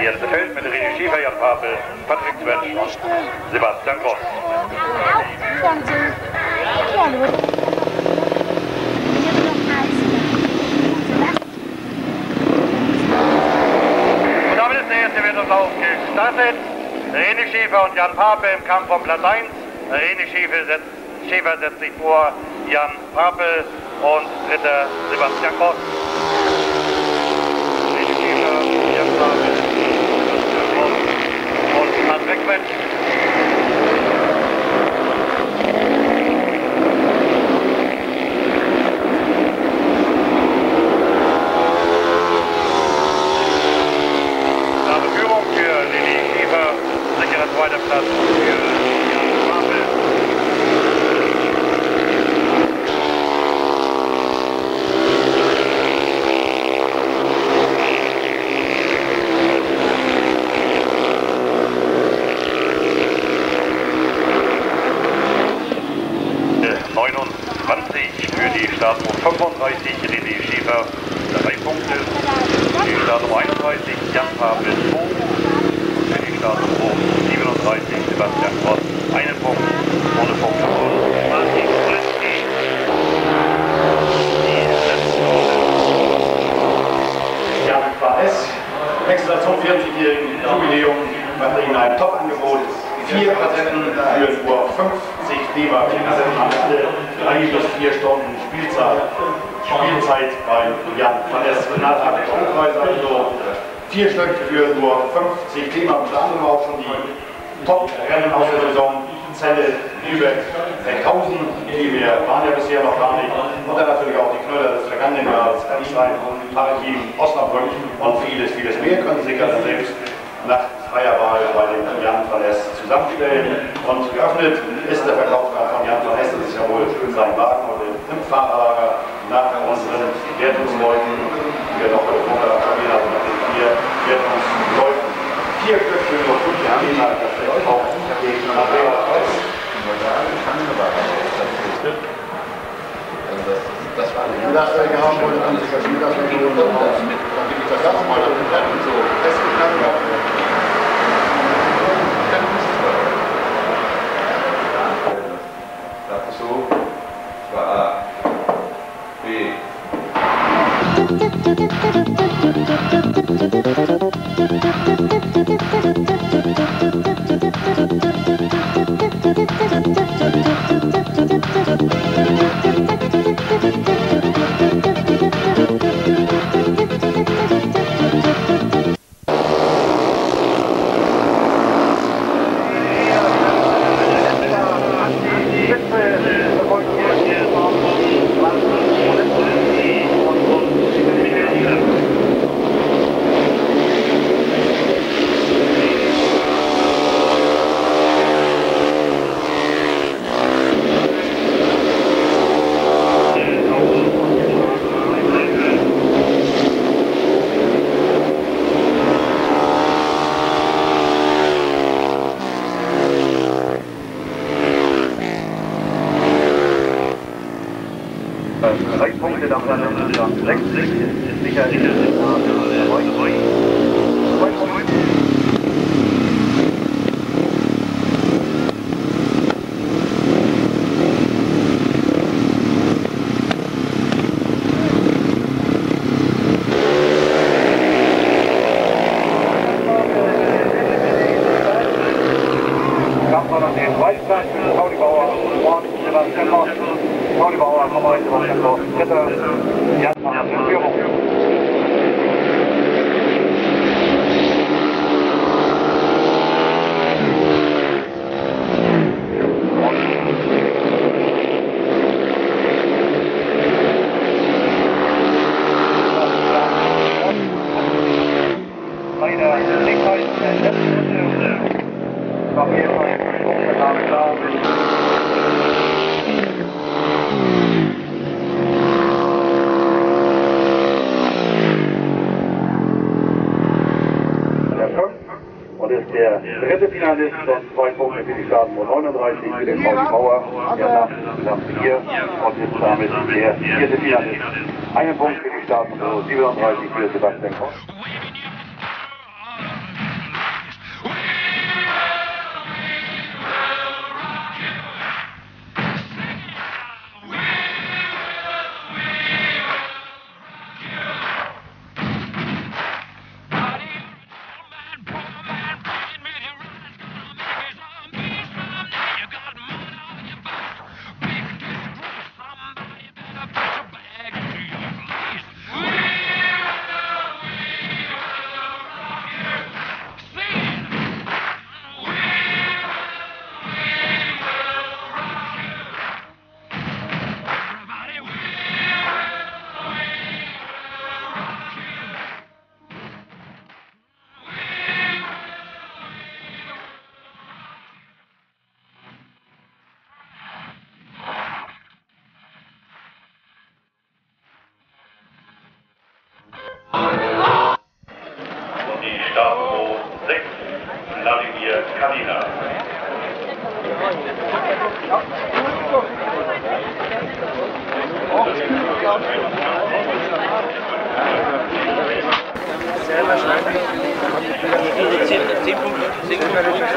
erste Feld mit René Schäfer, Jan Pape, Patrick Zwetsch und Sebastian Gross. Und damit ist der erste Wettlauf gestartet. René Schäfer und Jan Pape im Kampf um Platz eins. René Schäfer setzt, Schäfer setzt sich vor Jan Pape und dritter Sebastian Gross. René Schäfer, Jan Pape, Sebastian Gross und Patrick Zwetsch. Zweiter Platz für Jan Pape. neunundzwanzig für die Startnummer fünfunddreißig, René Schäfer, drei Punkte. Für die Startnummer einunddreißig, Jan Pape, zwei. Für die Startnummer siebenunddreißig, Sebastian Gross, einen Punkt, ohne Punkt. Jan Paes, extra zum vierzigjährigen Jubiläum macht Ihnen ein Top-Angebot. Vier Kassetten für nur fünfzig D-Mark. Die Kassetten haben alle drei bis vier Stunden Spielzeit, Spielzeit bei Jan Paes. Renata Strompreis, also vier Stück für nur fünfzig D-Mark. Unter anderem auch schon die Top-Rennen aus der Saison, Celle, Lübeck, Rechthausen, die wir waren ja bisher noch gar nicht. Und dann natürlich auch die Knüller des vergangenen Jahres, Ernstein, Parachim, Osnabrück und vieles, vieles mehr. Können Sie sich dann selbst nach freier Wahl bei dem Jan Paes zusammenstellen. Und geöffnet ist der Verkaufsmarkt von Jan Paes, das ist ja wohl sein Wagen oder im Fahrerlager nach unseren Wertungsleuten, die wir noch heute vorher aktiviert haben, nach den vier Wertungsleuten. Vier Stück für nur fünf Jahre, das ist auch gegen Andreas Weiß. Das war eine Mittagswege haben wollte, dann sich als Mittagswege holen, dann bin ich das auch mal dann so festgeknallt habe. Das ist so, das war A, B. Drei Punkte nach der sechs ist sicher nicht. Kampf noch den Weißplatz, Pauli Bauer und Sebastian Gross. Pauli Bauer, Nummer Sebastian Gross, dritter, Jan Pape in Führung. Leider nicht heute in der letzten Runde. Auf jeden Fall, der Name klar. Und ist der dritte Finalist und zwei Punkte für die Startnummer neununddreißig für den Pauli Bauer. Er nach Platz vier und ist damit der vierte Finalist. Einen Punkt für die Startnummer siebenunddreißig für Sebastian Gross. Kalina. Sehr wahrscheinlich. Diese zehn Punkte, zehn Punkte.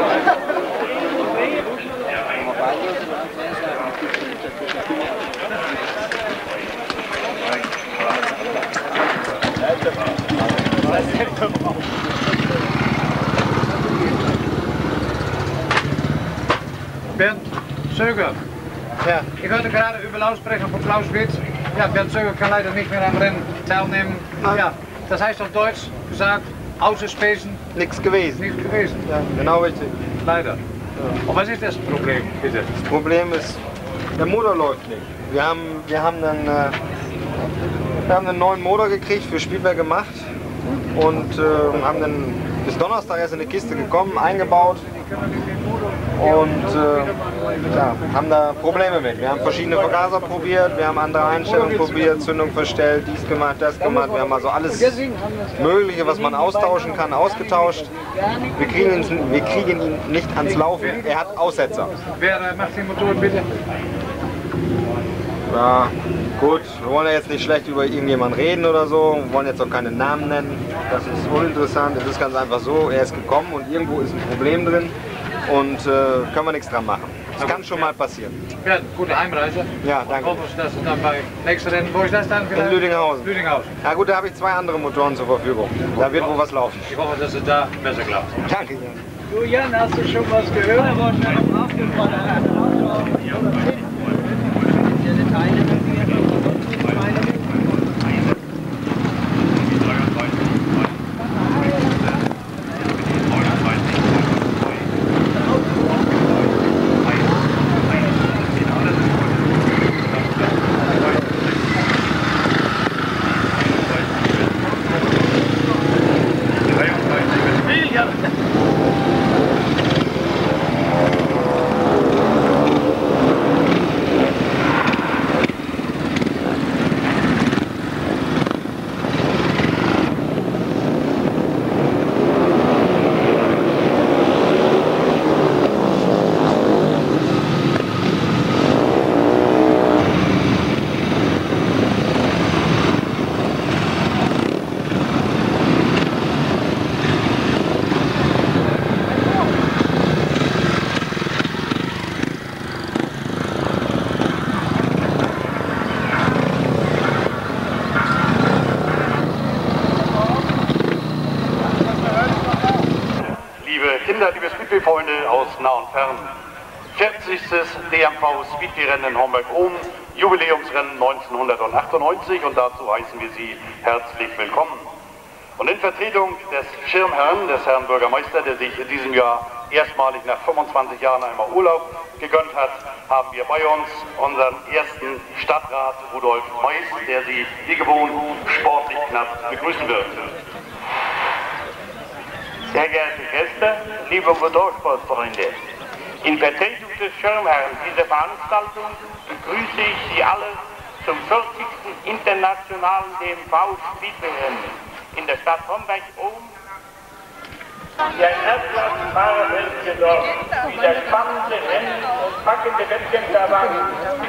Bernd Söger. Ja. Ich hörte gerade über Lautsprecher von Klaus Witz. Ja, Bernd Söger kann leider nicht mehr am Rennen teilnehmen. Ja, das heißt auf Deutsch gesagt, außer Spesen. Nichts gewesen. Nichts gewesen. Ja, genau richtig. Leider. Ja. Und was ist das Problem, bitte? Das Problem ist, der Motor läuft nicht. Wir haben, wir haben, einen, äh, wir haben einen neuen Motor gekriegt, für Spielberg gemacht und äh, haben dann bis Donnerstag erst in eine Kiste gekommen, eingebaut und äh, ja, haben da Probleme mit. Wir haben verschiedene Vergaser probiert, wir haben andere Einstellungen probiert, Zündung verstellt, dies gemacht, das gemacht. Wir haben also alles Mögliche, was man austauschen kann, ausgetauscht. Wir kriegen ihn, wir kriegen ihn nicht ans Laufen. Er hat Aussetzer. Wer macht den Motor bitte? Ja, gut, wir wollen ja jetzt nicht schlecht über irgendjemanden reden oder so, wir wollen jetzt auch keine Namen nennen, das ist uninteressant, es ist ganz einfach so, er ist gekommen und irgendwo ist ein Problem drin und äh, können wir nichts dran machen. Das kann schon mal passieren. Ja, gute Heimreise. Ja, danke. Ich hoffe, dass es dann bei nächsten Rennen, wo ist das dann? In Lüdinghausen. Lüdinghausen. Ja gut, da habe ich zwei andere Motoren zur Verfügung, da wird wohl was laufen. Ich hoffe, dass es da besser klappt. Danke, Jan. Du Jan, hast du schon was gehört? Kinder, liebe Speedway-Freunde aus nah und fern. vierzigstes D M V Speedway-Rennen in Homberg-Ohm, Jubiläumsrennen neunzehnhundertachtundneunzig und dazu heißen wir Sie herzlich willkommen. Und in Vertretung des Schirmherrn, des Herrn Bürgermeister, der sich in diesem Jahr erstmalig nach fünfundzwanzig Jahren einmal Urlaub gegönnt hat, haben wir bei uns unseren ersten Stadtrat Rudolf Mais, der Sie wie gewohnt sportlich knapp begrüßen wird. Sehr geehrte Gäste, liebe Motorsportfreunde, in Vertretung des Schirmherrn dieser Veranstaltung begrüße ich Sie alle zum vierzigsten internationalen D M V Speedway-Rennen in der Stadt Homberg-Ohm. Der Erdklassenfahrer welche dort wieder spannende Rennen und packende Wettkämpfe erwarten.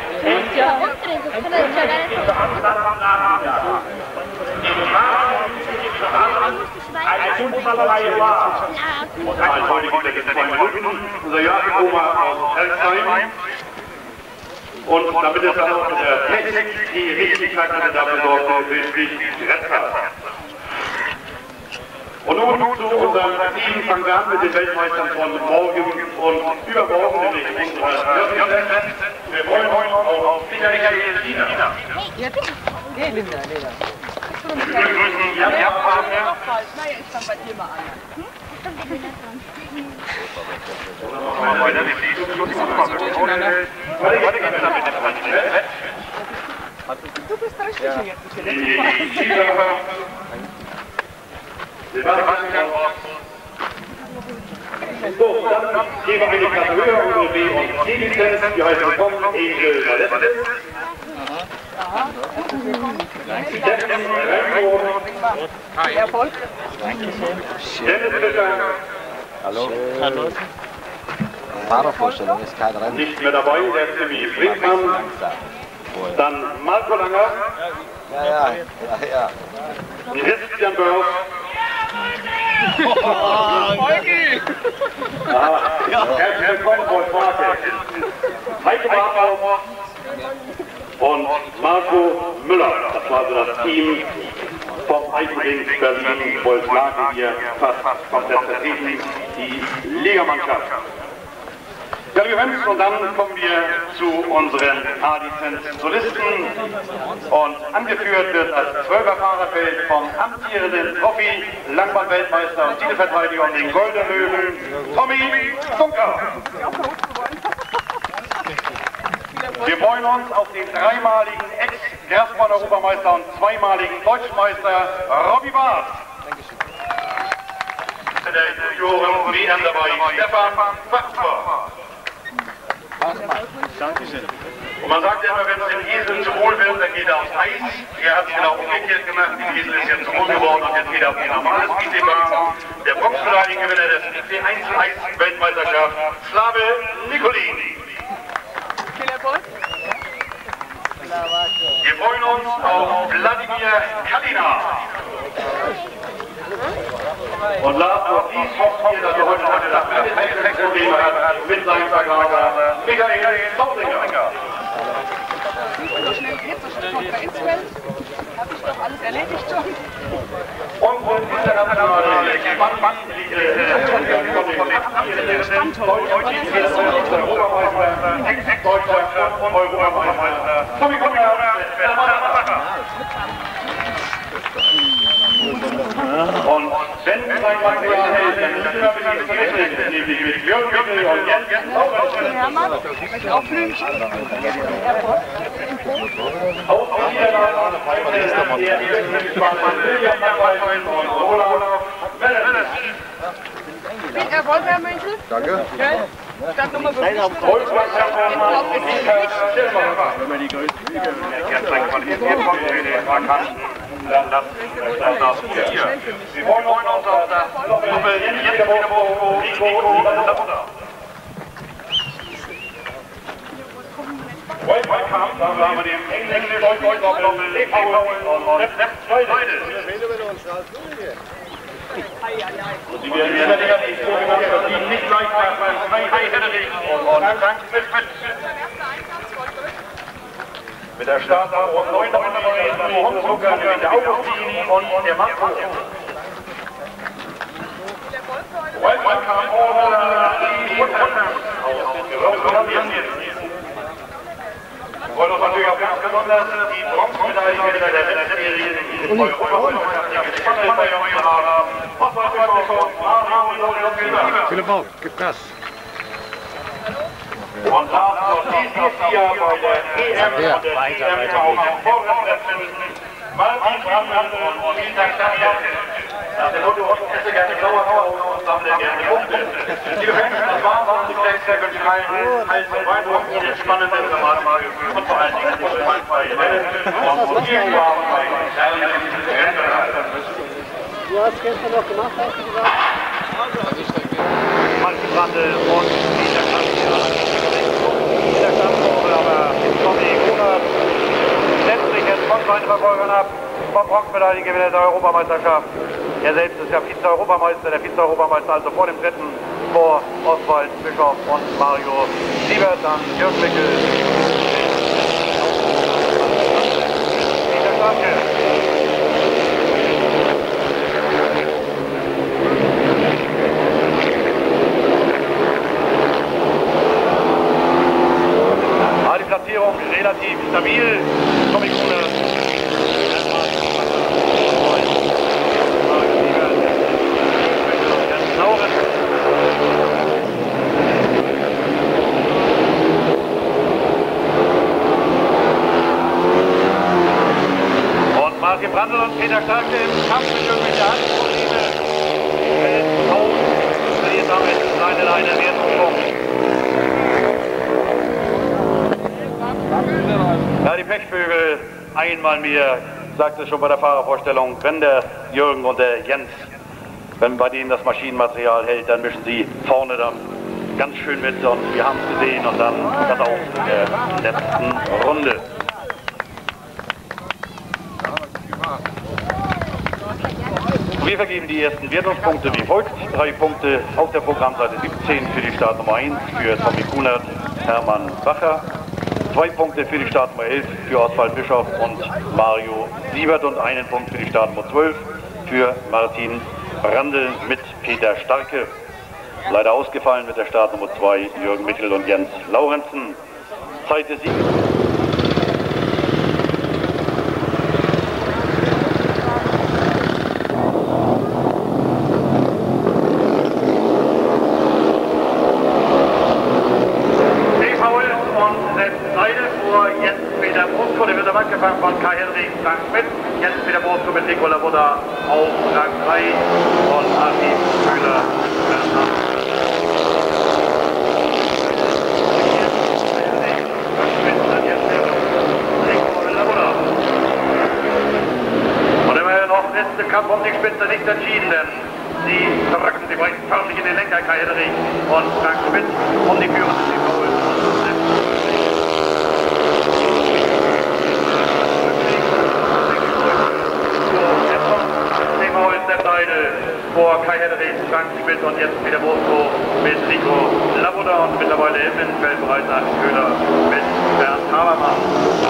Die Veranstaltung nachmittag. Die Fahrern ein Fußballerreihe war. Also heute gibt es zwei Minuten. Unser Joachim Oma aus Elstein. Und damit es dann auch mit der Technik die Richtigkeit hatte, dafür sorgte, wirklich Rettfahrt. Und nun zu unserem Team, fangen wir an mit den Weltmeistern von morgen und übermorgen, nämlich unserer Jörg. Wir freuen uns auf Michael Lina. Ja, bitte. Okay, Linda, Linda. Wir begrüßen Jan Japan. Naja, ich fang bei dir mal an. Hm? Du bist der Richtige jetzt. So, dann gehen wir eine Klasse höher, unsere B- und C-Lizenz, die heißt willkommen, Angel Valette. Erfolg. Dennis Fischer, Hallo. Hallo. Fahrervorstellung ist kein Rennen. Nicht mehr dabei, der Timmy Friedmann. Dann Marco Langer. Ja, ja, ja, ja. Christian Börs. Holgi! Herzlich willkommen, Wolf Marke. Heike Barthaus und Marco Müller. Das war so das Team vom Eisring Berlin. Wolf Marke hier fast komplett vertreten, die Ligamannschaft. Ja, liebe Fans, und dann kommen wir zu unseren A-Lizenz-Solisten. Und angeführt wird das Zwölfer-Fahrerfeld vom amtierenden Profi-Langbahn-Weltmeister und Titelverteidiger und den Goldenen Löwen, Tommy Funker. Wir freuen uns auf den dreimaligen Ex-Gerstbahn-Europameister und zweimaligen Deutschmeister Robby Barth. Der Junioren-W M dabei, Stefan Fachtmer. Dankeschön. Und man sagt ja immer, wenn es dem Esel zu wohl wird, dann geht er aufs Eis. Er hat es genau umgekehrt gemacht. Der Esel ist jetzt zu wohl geworden und jetzt geht er auf die normale Speedway-Bahn. Der Bronzemedaillengewinner der Speedway Einzel-Eis-Weltmeisterschaft, Slave Nikolin. Viel Erfolg. Wir freuen uns auf Wladimir Kalina. Und last but not least hoffen wir, dass er heute Nacht keine Probleme hat mit seinem Vergaser Michael Sausinger. So schnell geht, so schnell kommt er ins Feld. Habe ich doch alles erledigt schon. Und von internationale Spannliga Europameister, Ex-Deutscher und Europameister Tommy Funker. Und wenn sein Material hält, dann ist immer wieder zu rechnen, nämlich mit Jörg Wickel und Jens Hermann, möchte auch Blümchen. Aus der Niederlande, der William Nachweisen und Olaf Welles. Viel Erfolg, Herr Münchel. Danke. Startnummer fünfzig. Wenn man die größten Flüge jetzt qualifiziert kommt für den Markanten, dann lassen wir hier. Wir freuen uns auf das Doppel jetzt Nico, Nico, Sabuda. Welcome, da haben wir den englischen Doppel Lee Powell und Sepp Seidel. Und sie werden sicherlich so gemacht, dass sie nicht leicht machen. Kai Henrich und Frank Smith mit der Startnummer um neun der Hohenzucker, der Augustini und der Marco. Welcome all die wollen uns natürlich auch ganz besonders die Bronzemedaille der letztjährigen Europameisterschaft haben. Philipp Bauch, gib Gas. Und last but not least hier bei der E M und der D M auch am Vorratstreffen Martin Brandmann und Peter Klavier. Nach dem Motto, ich esse gerne Sauerkraut und sammle gerne Punkte. Liebe Fans, das war es. Ich denke, sehr gut gefallen. Also weiter Ihnen spannenden Normalfrage und vor allen Dingen bei Rennen und vielen Jahren bei Rennen. Du hast gestern noch gemacht, hast du gesagt? Martin Brandl und Peter Klavier. Peter Klavier, aber Tommy Grunert setzt sich jetzt von seinen Verfolgern ab. Vom Bronzemedaillengewinner der Europameisterschaft. Er selbst ist ja Vize-Europameister, der Vize-Europameister also vor dem dritten, vor Oswald Bischof und Mario Siebert, dann Jörg Wickel. Peter Starke. Ah, die Platzierung relativ stabil. Tommy Grunert. Und Martin Brandl und Peter Starke im Kampf mit Jürgen mit der Handballlinie fällt aus, verliert damit seine Leine Wertung. Ja, die Pechvögel einmal mehr, sagte schon bei der Fahrervorstellung, wenn der Jürgen und der Jens Wenn bei denen das Maschinenmaterial hält, dann mischen sie vorne dann ganz schön mit und wir haben es gesehen und dann das auch in der letzten Runde. Wir vergeben die ersten Wertungspunkte wie folgt. Drei Punkte auf der Programmseite siebzehn für die Startnummer eins für Tommy Kunert, Hermann Bacher. Zwei Punkte für die Startnummer elf für Oswald Bischof und Mario Siebert und einen Punkt für die Startnummer zwölf für Martin Brandl mit Peter Starke. Leider ausgefallen mit der Startnummer zwei Jürgen Michel und Jens Laurenzen. Zeit des Sieges. Von Kai Henrik, Frank Schmidt, jetzt wieder Borsko mit Nicola Buddha auf Rang drei von Armin Schüler. Und immerhin noch letzte Kampf um die Spitze nicht entschieden, denn sie drücken sie brechen förmlich in den Lenker, Kai Henrik und Frank Schmidt um die Führung des T V. Vor Kai Henrik, Frank Schmidt und jetzt wieder Borsko mit Nico Labuda und mittlerweile im Innenfeld bereits Armin Köhler mit Bernd Habermann.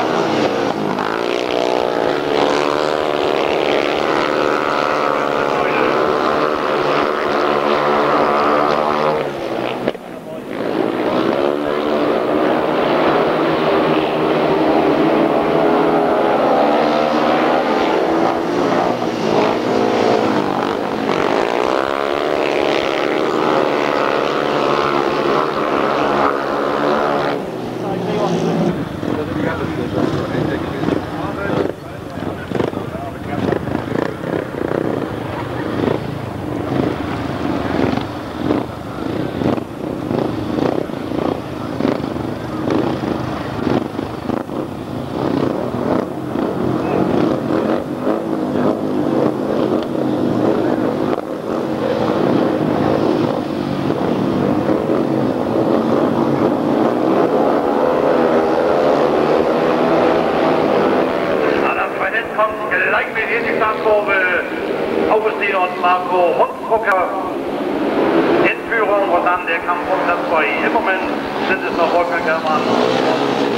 Augustin und Marco Hundrucker in Führung und dann der Kampf um Platz zwei. Im Moment sind es noch Wolfgang Herrmann und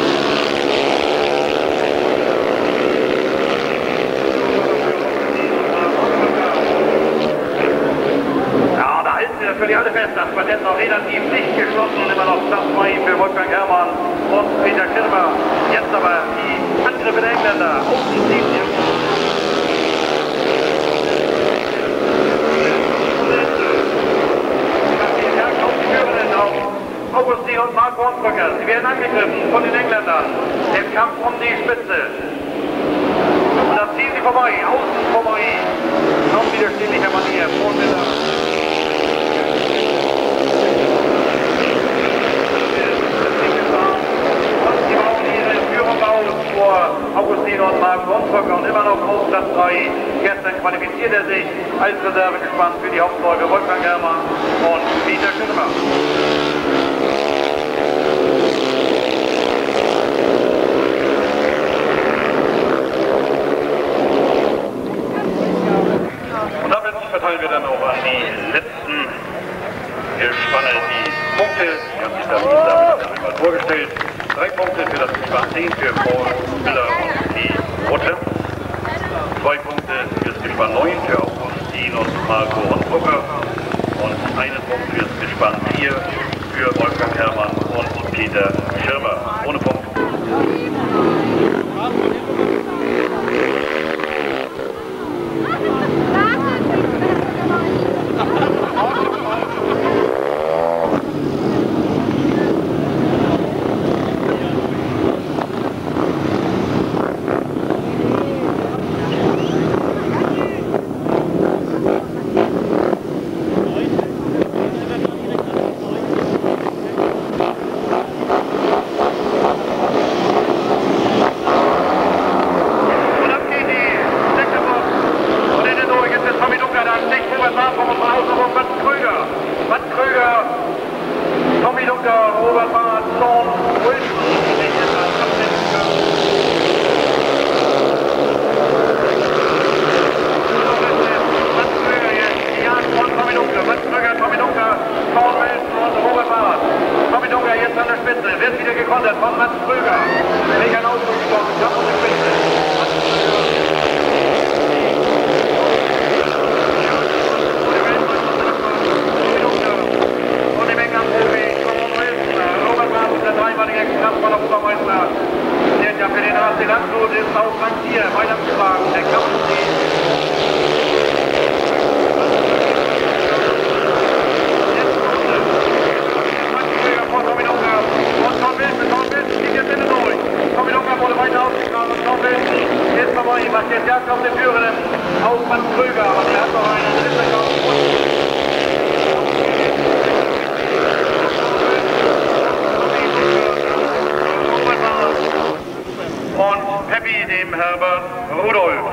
ja, da halten wir natürlich alle fest, das Quartett noch relativ dicht geschlossen, immer noch Platz zwei für Wolfgang Herrmann und Peter Schirmer. Jetzt aber die Angriffe der Engländer auf die Ziellinie. Augustin und Marco Hundrucker, sie werden angegriffen von den Engländern im Kampf um die Spitze. Und das ziehen sie vorbei, außen vorbei. Noch widerständiger Manier, Vormiller. Und sie bauen ihre Führung aus vor Augustin und Marco Hundrucker und immer noch auf Platz drei. Gestern qualifiziert er sich als Reserve gespannt für die Hauptfolge Wolfgang Herrmann und Peter Schirmer. Und damit verteilen wir dann auch an die letzten Gespanne die Punkte. Ich habe mich damit mal vorgestellt. Drei Punkte für das Gespann zehn für Paul Miller und die Rotte. Zwei Punkte für das Gespann neun für Augustin und Marco Hundrucker. Und einen Punkt für das Gespann vier für Wolfgang Herrmann und Peter Schirmer. Ohne Punkt. Hauptmann Krüger, aber der hat noch einen dritten und Peppi dem Herbert Rudolf.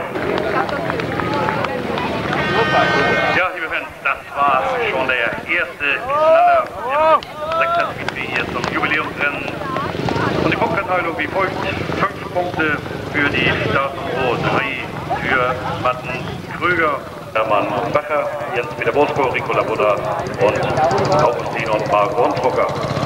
Ja, liebe Fans, das war schon der erste Knaller im Sechser-Speedway hier zum Jubiläumsrennen. Und die Punktverteilung wie folgt: fünf Punkte für die Startnummer drei für Matten Krüger, Hermann Bacher, Jens-Peter Bosko, Rico Labuda und Augustin und Marc Rundrucker.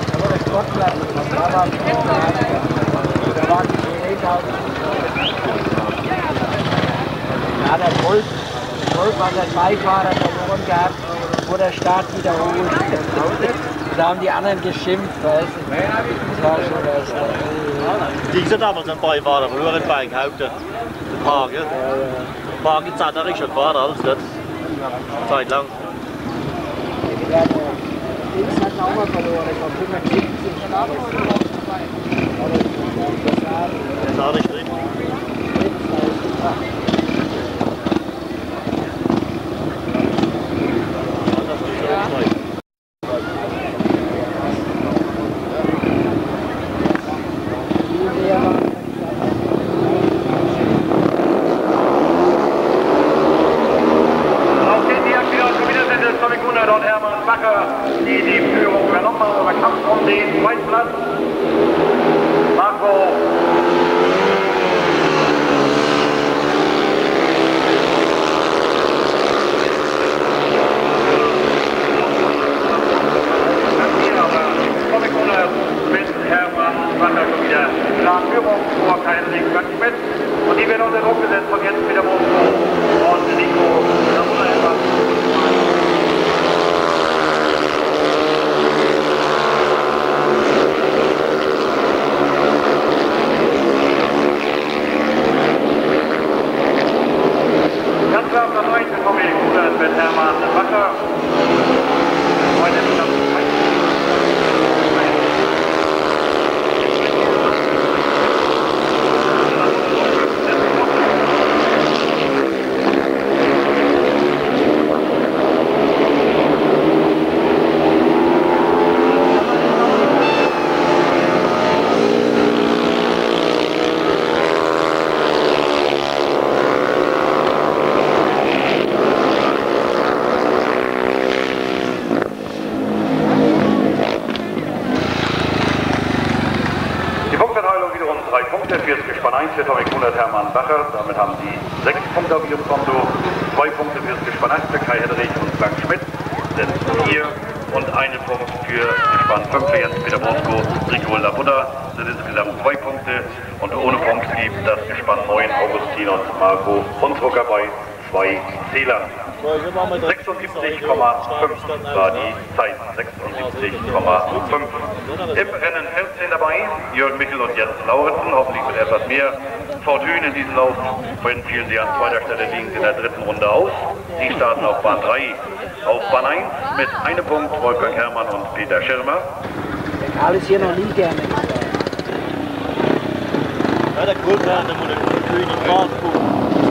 Ja, der Volk, Volk war der Beifahrer verloren gehabt, wo der Start wiederholt. Da haben die anderen geschimpft, weißt du. Das war schon das. Die sind damals ein Beifahrer, nur ein Bein gehabt. Der Park, ja. Der Park ist auch der richtige Fahrer, alles jetzt. Zeit lang. Ja, der Dings hat auch mal verloren, ich glaube fünfundsiebzig. Der ist auch nicht drin. Und Hermann Bacher, die die Führung übernommen haben, aber Kampf um den zweiten Platz. Marco. Mit Hermann Bacher schon wieder klar Führung vor keinen Weg ganz mit. Und die werden unter Druck gesetzt von jetzt wieder Bosko und Nico. Ganz klar auf der neunten komme ich gut mit Hermann Bacher. Heute ist das fürs Gespann eins für Tommy Kunert, Hermann Bacher. Damit haben sie sechs Punkte auf ihrem Konto. Zwei Punkte fürs Gespann acht für Kai Hedderich und Frank Schmidt. Sind vier und einen Punkt für Gespann fünf für Jens-Peter Bosko, Rico Labuda. Sind insgesamt zwei Punkte. Und ohne Punkt gibt das Gespann neun Augustin und Marco Rundrucker bei zwei Zählern. sechsundsiebzig Komma fünf war die Zeit. sechsundsiebzig Komma fünf. Im Rennen vierzehn dabei, Jürgen Michel und Jens Laurenzen, hoffentlich mit etwas mehr Fortune in diesem Lauf. Vorhin fielen sie an zweiter Stelle, liegen sie in der dritten Runde aus. Sie starten auf Bahn drei. Auf Bahn eins mit einem Punkt Wolfgang Herrmann und Peter Schirmer. Der Karl ist hier noch nie gerne. Ja, der Kultherr, der muss den König rausgucken.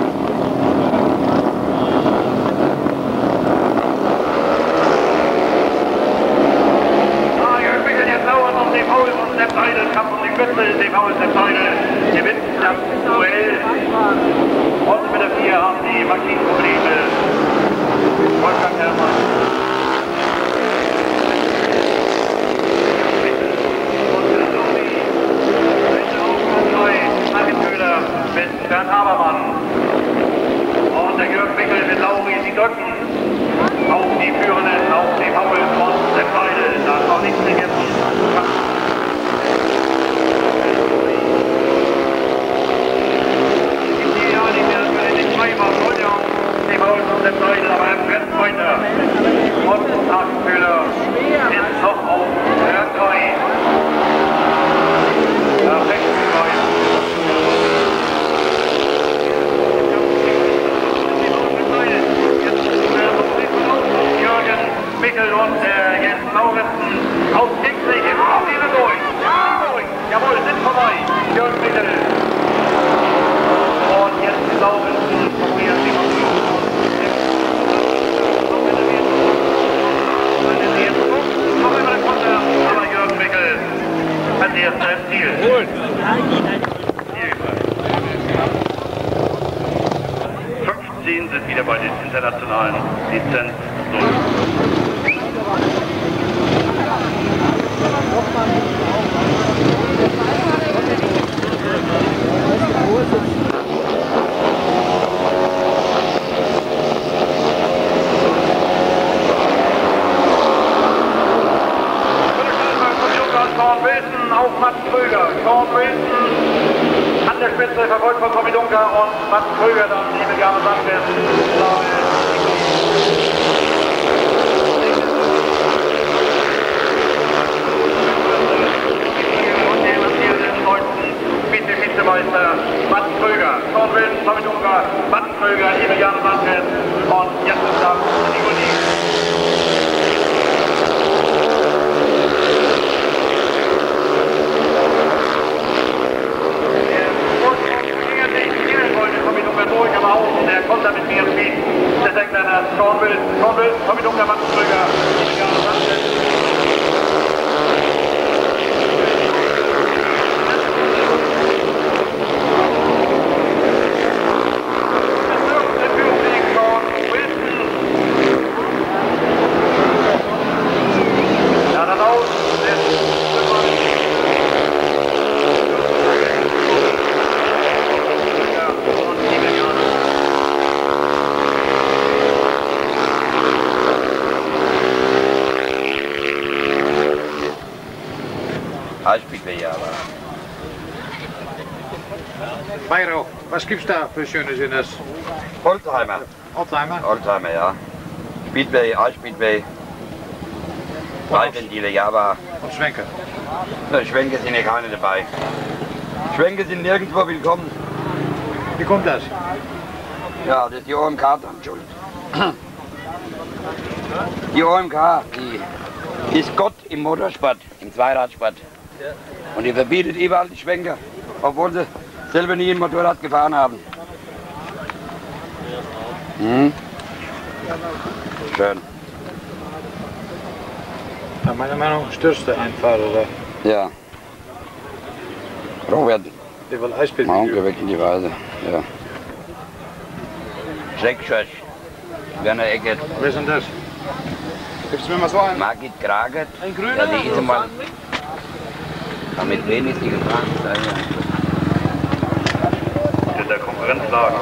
Die Paul und der Seidel, Kampf um die Spitze, die Paul und der Seidel gewinnt das Duell. Und mit der vier haben die Maschinenprobleme. Wolfgang Herrmann. Martin Köhler mit Bernd Habermann. Und der Jörg Michel mit Lauri, sie drücken auf die Führenden, auf die Paul und der Seidel. Da ist noch nichts vergessen. Die Maul von der Seite, aber er brennt weiter. Und Hakenköhler ist noch auf Rang drei. Nach rechts Jürgen Michel und äh, Jens Laurenzen aus Kingsley im Aufnehmen durch. durch. Jawohl, sind vorbei. Jürgen Michel. Und jetzt Laurenzen probieren sie noch. bei den internationalen Lizenzen. Sean Wilson auf Mats Kröger. Sean Wilson an der Spitze, verfolgt von Tommy Dunker und Mats Kröger dann, liebe Jahre Sanchez. Vize-Vizemeister Mats Kröger. Sean Wilson, Tommy Dunker, Mats Kröger, liebe Jahre Sanchez und jetzt ist das Sigurd. Durch, aber außen, der kommt da mit mir Speed. Der Engländer Sean Wilson, Sean Wilson, Tommy Dunker, Mats Kröger. Ja, dann aus. Speedway, aber. Bayro, was gibt's da für Schönes in das? Oldtimer. Oldtimer? Oldtimer, ja. Speedway, All-Speedway. Drei Ventile, ja, aber. Und Schwenker? Na, Schwenker sind ja keine dabei. Schwenker sind nirgendwo willkommen. Wie kommt das? Ja, das ist die O M K dann schuld. Die O M K, die ist Gott im Motorsport, im Zweiradsport. Und die verbietet überall die Schwenker, obwohl sie selber nie ein Motorrad gefahren haben. Hm. Schön. Ja, meiner Meinung nach stürzt der Einfahrer da. Ja. Robert. Der will Eisbild. Weg in die Weise. Ja. Schreckschösch. Werner Eckert. Wer ist denn das? Gibst du mir mal so einen? Margit Kraget. Ein grüner? Ja, die ist mal. Aber mit wem ist die gefahren? In der Konkurrenzlage.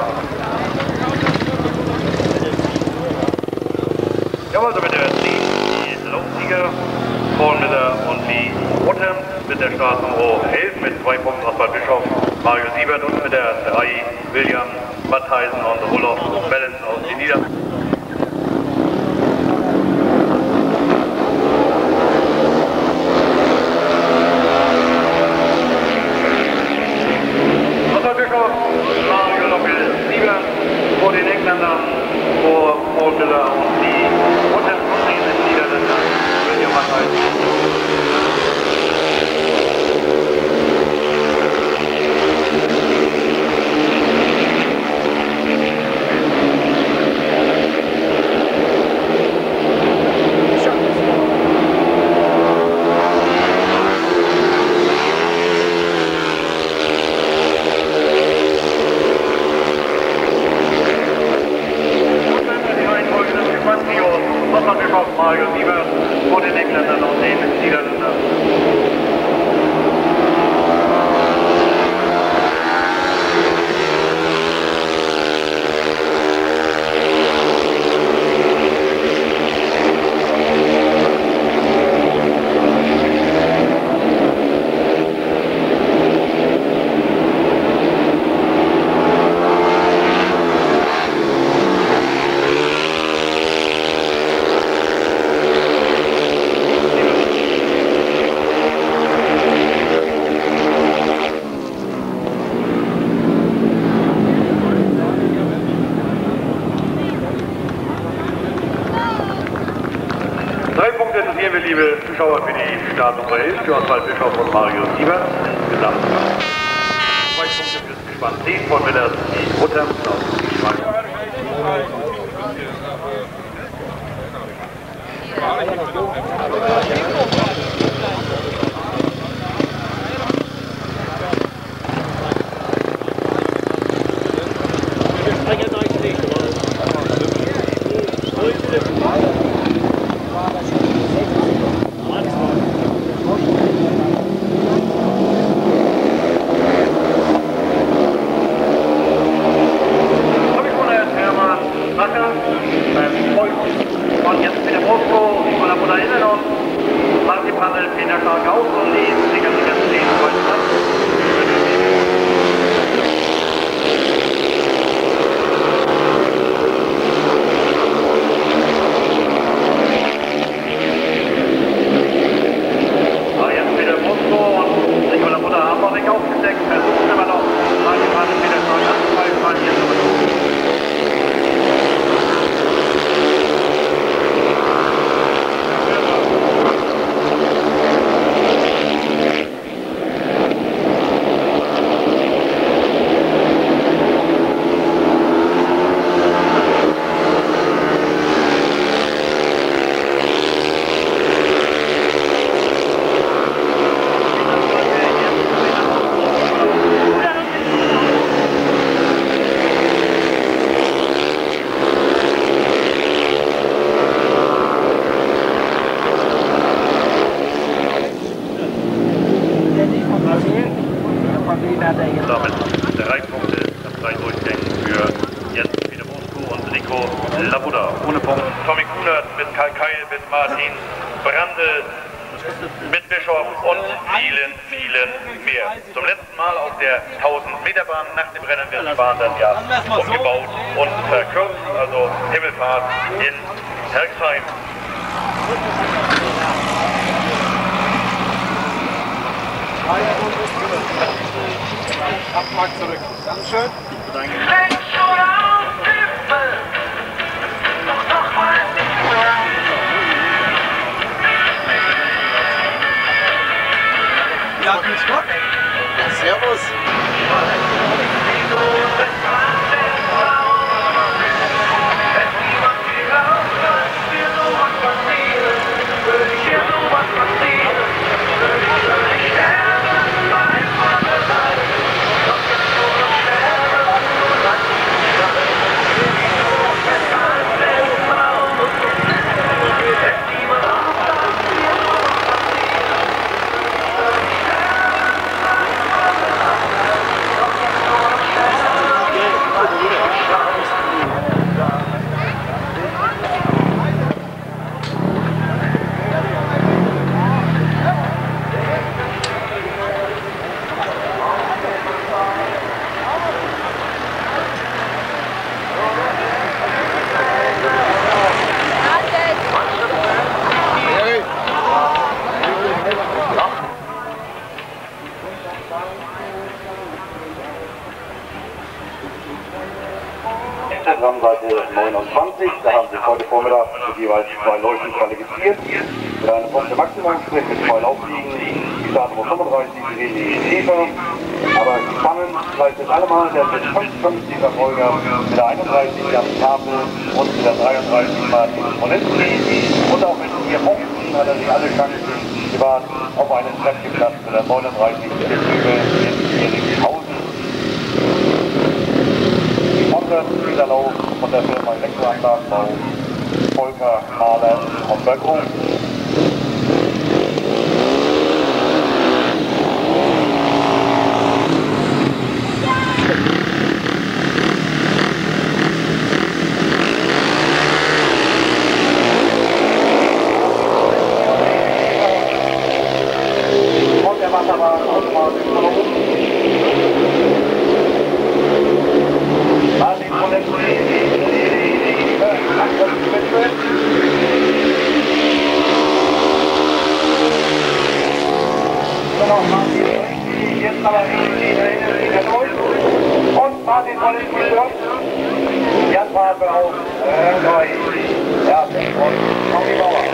Jawohl, damit der die Laufsieger, Paul Miller und die Wotham mit der Startnummer elf mit zwei Punkten Oswald Bischof, Mario Siebert und mit der drei William Mattheisen und Roloff Bellens aus den Niederlanden. Mario Loppel Siebert vor den Engländern, vor Paul Miller und die Wotham von den Niederländern, William Mattheisen. Mario Siebert vor den Engländern und den Niederländern. Drei Punkte interessieren wir, liebe Zuschauer, für die Startnummer elf, für Oswald Bischof und Mario Siebert. Insgesamt zwei Punkte für das Gespann zehn von Millers, die Wotham aus Spanien. I get nice Siebert, mit Karl Keil, mit Martin Brandl, mit Bischof und vielen, vielen mehr. Zum letzten Mal auf der tausend Meter Bahn. Nach dem Rennen wird die Bahn dann ja umgebaut und verkürzt, also Himmelfahrt in Herxheim. Abmark zurück. Dankeschön. Danke. Ja, grüß Gott. Servus. Programmseite neunundzwanzig, da haben sich heute Vormittag für jeweils zwei Läufe qualifiziert. Mit einem Punkte Maximumstrich mit zwei Laufliegen, die Startnummer fünfunddreißig, René Schäfer. Aber spannend bleibt es allemal der mit fünfundfünfzig Verfolger mit der einunddreißig Jan Tafel und mit der dreiunddreißig Martin Molinski. Und auch mit vier Punkten hat er sich alle Chancen gewahrt auf einen Treffplatz mit der neununddreißig der Züge in Erichshausen. Dieser Lauf von der Firma Elektroanlagenbau Volker Mahler Homberg-Ruh. Und der Wasserwagen automatisch von oben. Martin Molinski, jetzt aber wieder durch. Und Martin Molinski zurück. Jan Pape auf neu. Ja, und Tommy Bauer.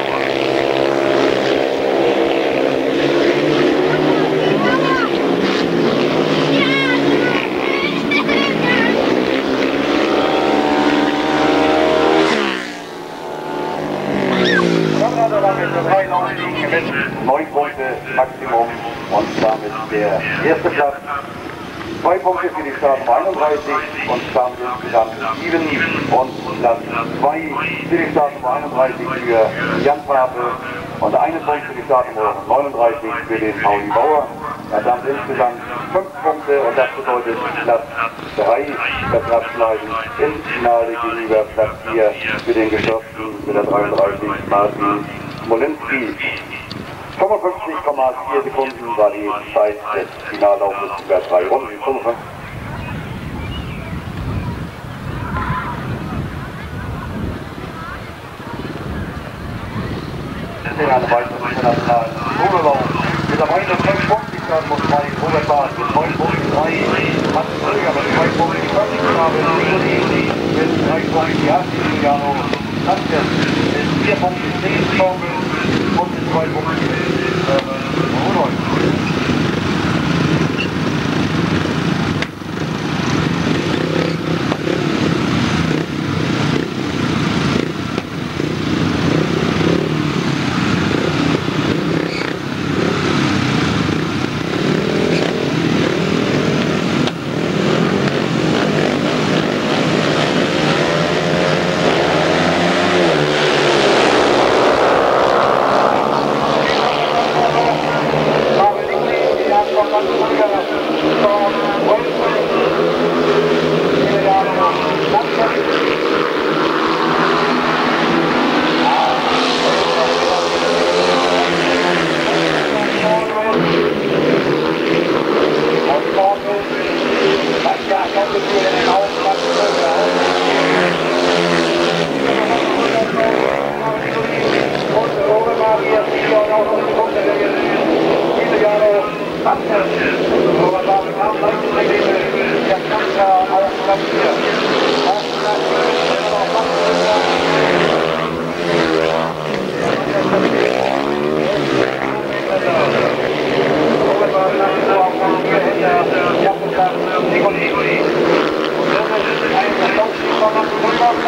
Drei Laufliegen mit neun Punkte Maximum und damit der erste Platz. Zwei Punkte für die Startnummer einunddreißig und damit insgesamt sieben und Platz zwei für die Startnummer einunddreißig für Jan Pape und einen Punkt für die Startnummer neununddreißig für den Pauli Bauer. Er hat insgesamt fünf Punkte und das bedeutet Platz drei der Platzleiden im Finale gegenüber Platz vier für den Geschürften mit der dreiunddreißig Martin Molinski. fünfundfünfzig Komma vier Sekunden war die Zeit des Finallaufes über drei Runden. In einem weiteren internationalen Sololauf. Mit dabei noch fünf Punkte, die Start muss bei Robert Bahn mit neun Punkten drei, Hans Kröger mit zwei Punkten, die Körperstrafe, mit drei Punkten, die Artigliano, Hansen mit vier Punkten, zehn Punkten und mit zwei Punkten, Rudolf.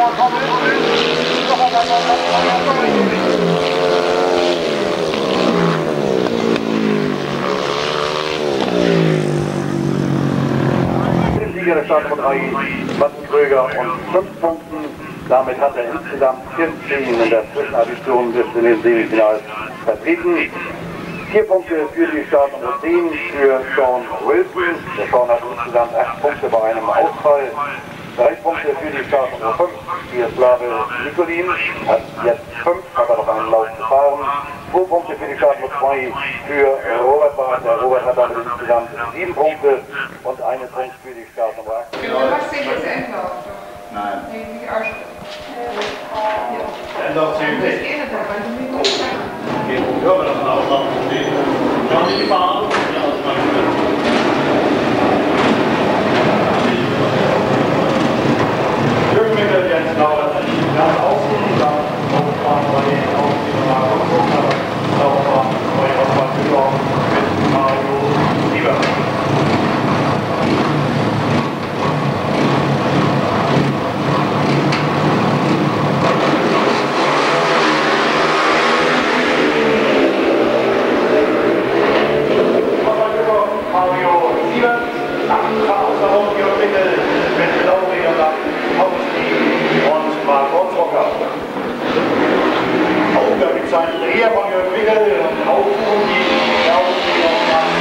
Sieger der Start von drei, Mats Kröger und fünf Punkten. Damit hat er insgesamt vierzehn in der Zwischenaddition bis in den Semifinals vertreten. Vier Punkte für die Startnummer zehn für Sean Wilson. Der Sean hat insgesamt acht Punkte bei einem Ausfall. Drei Punkte für die Startnummer fünf für Slave Nikolin. Hat jetzt fünf, hat aber noch einen Lauf gefahren. Zwei Punkte für die Startnummer zwei für Robert Barth. Der Robert hat damit insgesamt sieben Punkte und einen Punkt für die Startnummer acht. Was zählt jetzt Endlauf? Nein. Nee, nicht Arsch. Endlauf zählt nicht. Das geht nicht, weil du nicht mehr sagst. Okay, hören wir davon aus, dass wir sehen. Schauen Sie die Fahrer. Ja, das macht Jürgen Winkel, Jens Lauer, ganz außen, dann Laufbahn bei den Außenbahn Rundfunk, Laufbahn bei Oswald Bühler mit Mario Sieber. Mario Siebert, Nachfahrungsraum Jörg Winkel mit Lauri und Hauski und Marc Rotzrocker. Auch da gibt es einen Dreher von Jörg Winkel und Aufrufen die Lauri und Marc.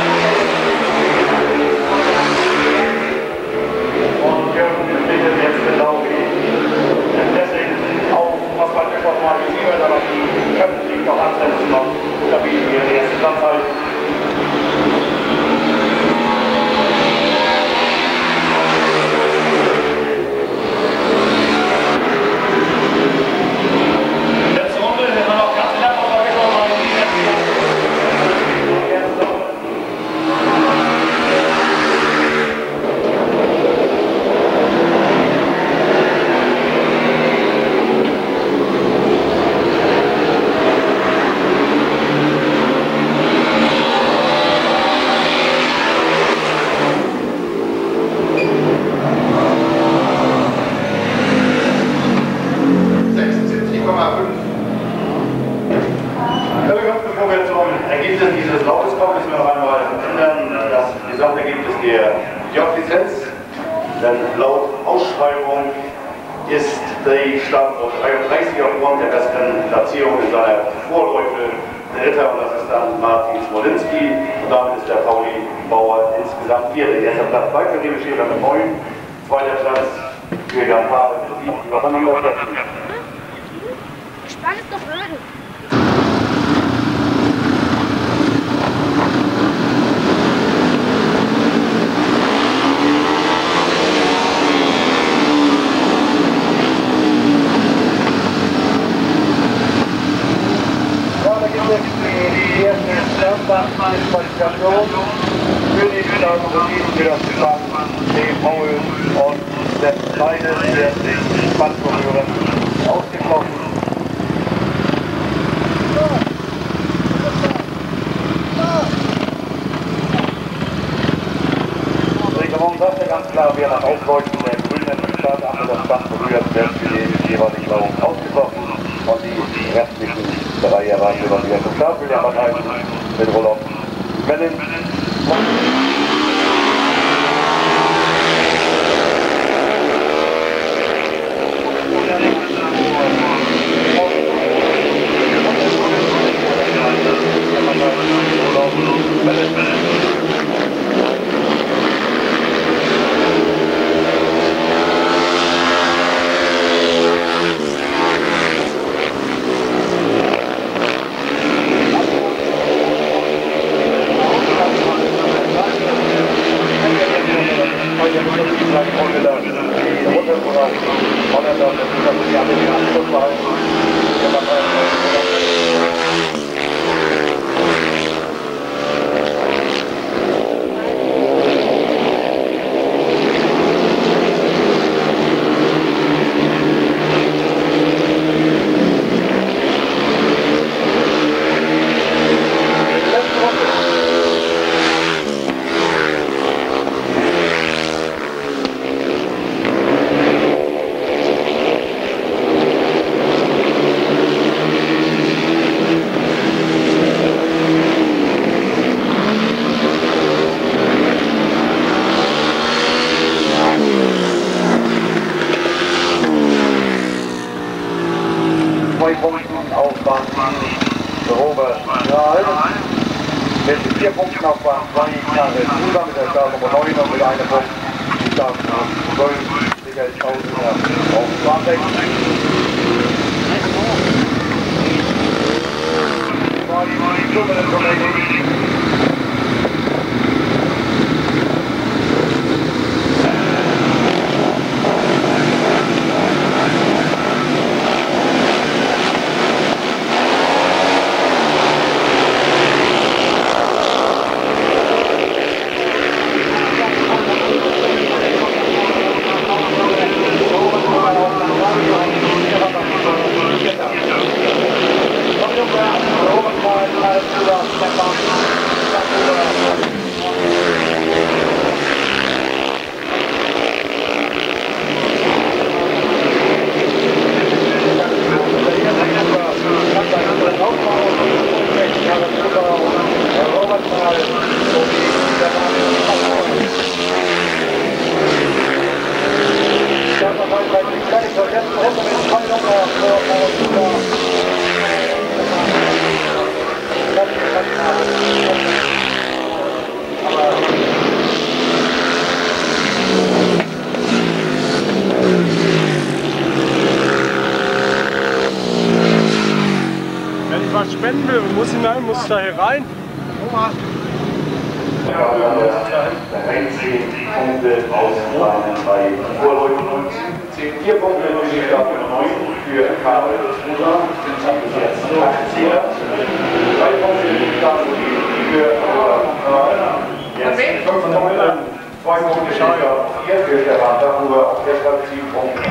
Und Jörg Winkel jetzt mit Lauri. Deswegen auch was bei der Mario Siebert, aber die können sich noch ansetzen noch, damit wir den ersten Platz halten. zwei Punkten auf Bahn sieben Robert Rahl. Mit vier Punkten auf Bahn zwei Karel Bruder mit der Startnummer neun und mit einem Punkt die Startnummer zwölf Michael Schausinger auf Bahn sechs. Wenn ich was spenden will, muss ich nein, muss ich da hier rein? einzehn Punkte ausgefallen bei Vorläufen. vier Punkte für neun für Karel Bruder, jetzt achtzehn. drei Punkte für jetzt fünf Punkte, zwei Punkte für vier für Stefan Dachhuber, auf deshalb sieben Punkte.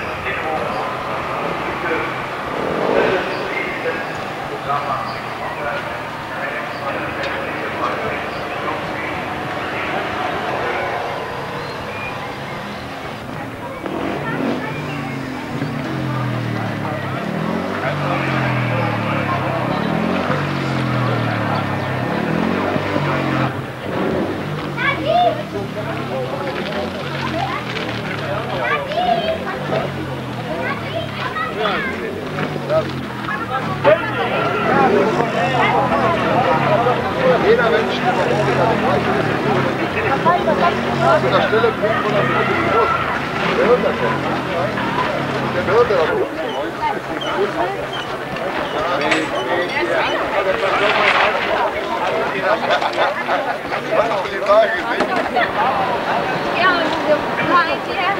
Jeder Mensch, der an der Stelle bringt von der Brust. Der hört das schon. Der hört das schon. Ja, und diese Zeit hier.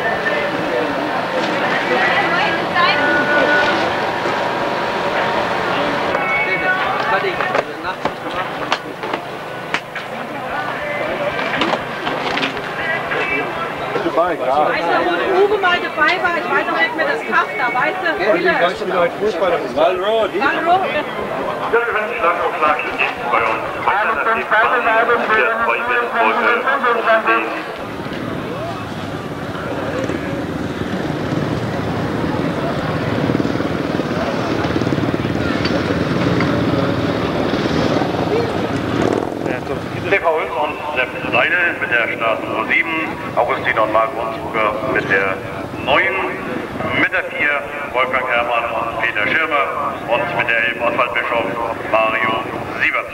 Dabei, ja. Weißt du, wo Uwe mal dabei war, ich weiß noch nicht mehr das Kaff da, weißt du? Ja, die ganzen Leute Fußball, das ist Walroad. Walroad. Schlagabschlag gibt bei uns. Alternativ der Freundesfolge stehen. Stefan Holz und Sepp Seidel mit der Startnummer sieben, Augustin und Marc Unzuger mit der neun, mit der vier Wolfgang Herrmann und Peter Schirmer und mit der elf Oswald Bischof Mario Sievers.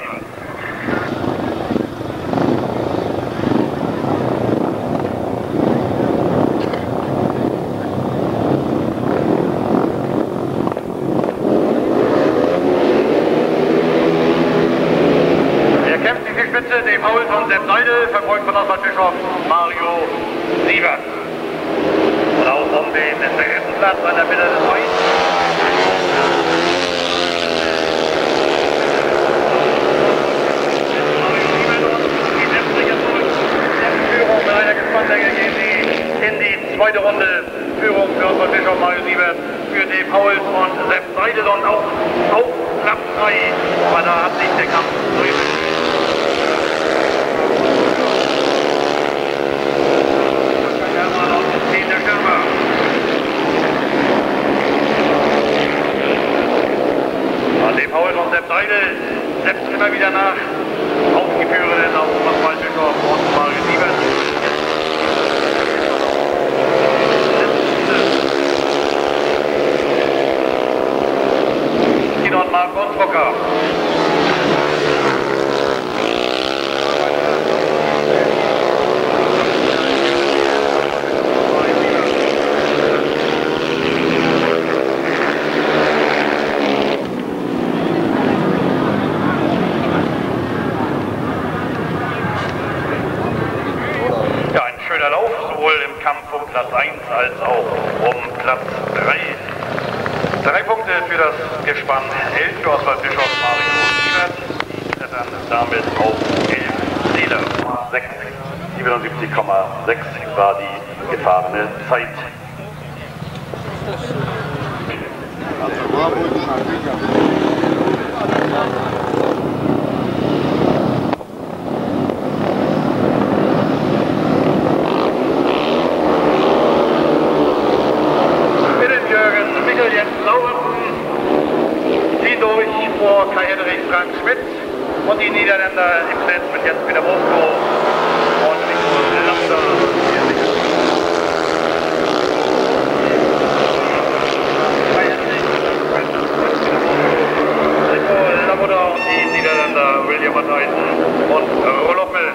Dem Paul von Sepp Seidel, verfolgt von Oswald Bischof Mario Sievers. Und auch um den dritten Platz an der Mitte des Neuen. Führung mit einer Gespanntecke gehen Sie in die zweite Runde. Führung für Oswald Bischof Mario Sievers, für den Paul von Sepp Seidel und auch auf Platz drei. Aber da hat sich der Kampf durchgesetzt. An dem Paul von Sepp Seidel setzt immer wieder nach. Aufgeführten auf Oswald Bischof und Mario Sievers. Pokal. Ja, ein schöner Lauf, sowohl im Kampf um Platz eins als auch um Platz drei. Drei Punkte für das Gespann elf für Oswald Bischof, Mario Siebert. Die klettern damit auf elf Seele. siebenundsiebzig Komma sechs war die gefahrene Zeit. Vor Kai-Henrik Frank Schmidt und die Niederländer im Netz mit Jens Peter Bosko und Nico Lambda. Nico Lambda und die Niederländer William Matthijssen und Roloff Mel.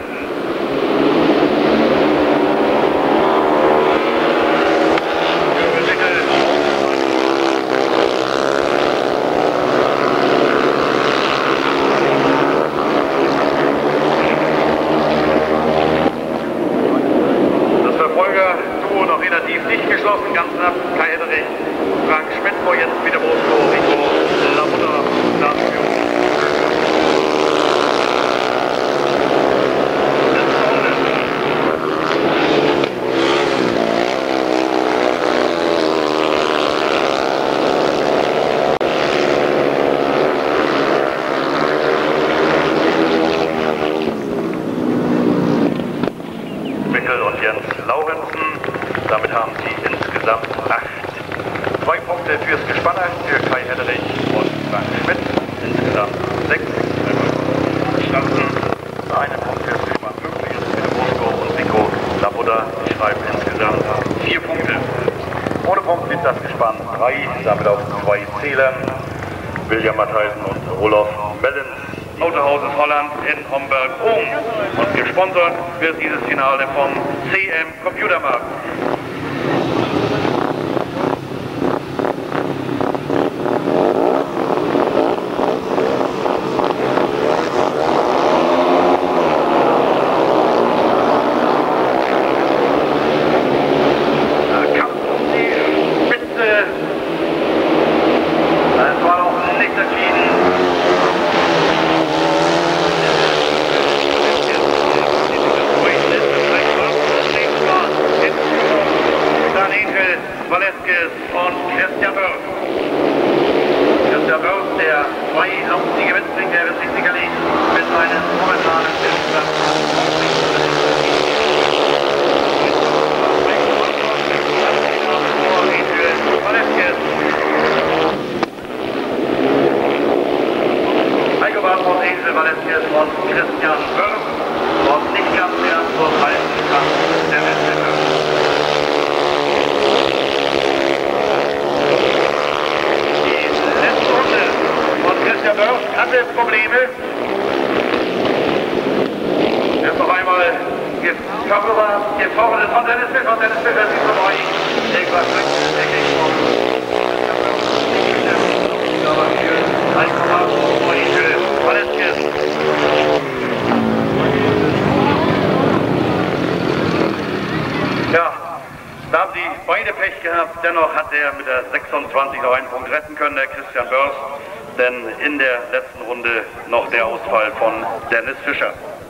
Relativ dicht geschlossen, ganz knapp. Kai-Henrik Frank Schmidt vor Jens Peter Bosko, Nico Lambda, Nachführung. Mickel und Jens Laurenzen. Damit haben sie insgesamt acht. Zwei Punkte fürs Gespann, für Kai-Henrik und Frank Schmidt. Insgesamt sechs. Verstanden. Einen Punkt fürs Gespann, fünf für Jens Peter Bosko und Nico Lambda. Die schreiben insgesamt vier Punkte. Ohne Punkt liegt das Gespann drei, damit auf zwei Zählern. William Matthijssen und Roloff Mellens. Autohauses Holland in Homberg-Ohm. Und gesponsert wird dieses Finale vom C M Computermarkt. Valeskes und Christian Börth. Christian Börth, der zwei Laufsiege mitbringt, der wird sich sicherlich mit seinen momentanen Stillstand Heiko von Esel Valeskes und Christian Börth und nicht ganz mehr zur falschen Kampf der Westländer. Christian Börth hatte Probleme. Jetzt noch einmal gefordert von Dennis Fischer und Dennis Fischer ist von euch. Irgendwas rückwärts von eins Komma fünf für Valeskes. Ja, da haben sie beide Pech gehabt. Dennoch hat er mit der sechsundzwanzig noch einen Punkt retten können, der Christian Börth. Denn in der letzten Runde noch der Ausfall von Dennis Fischer.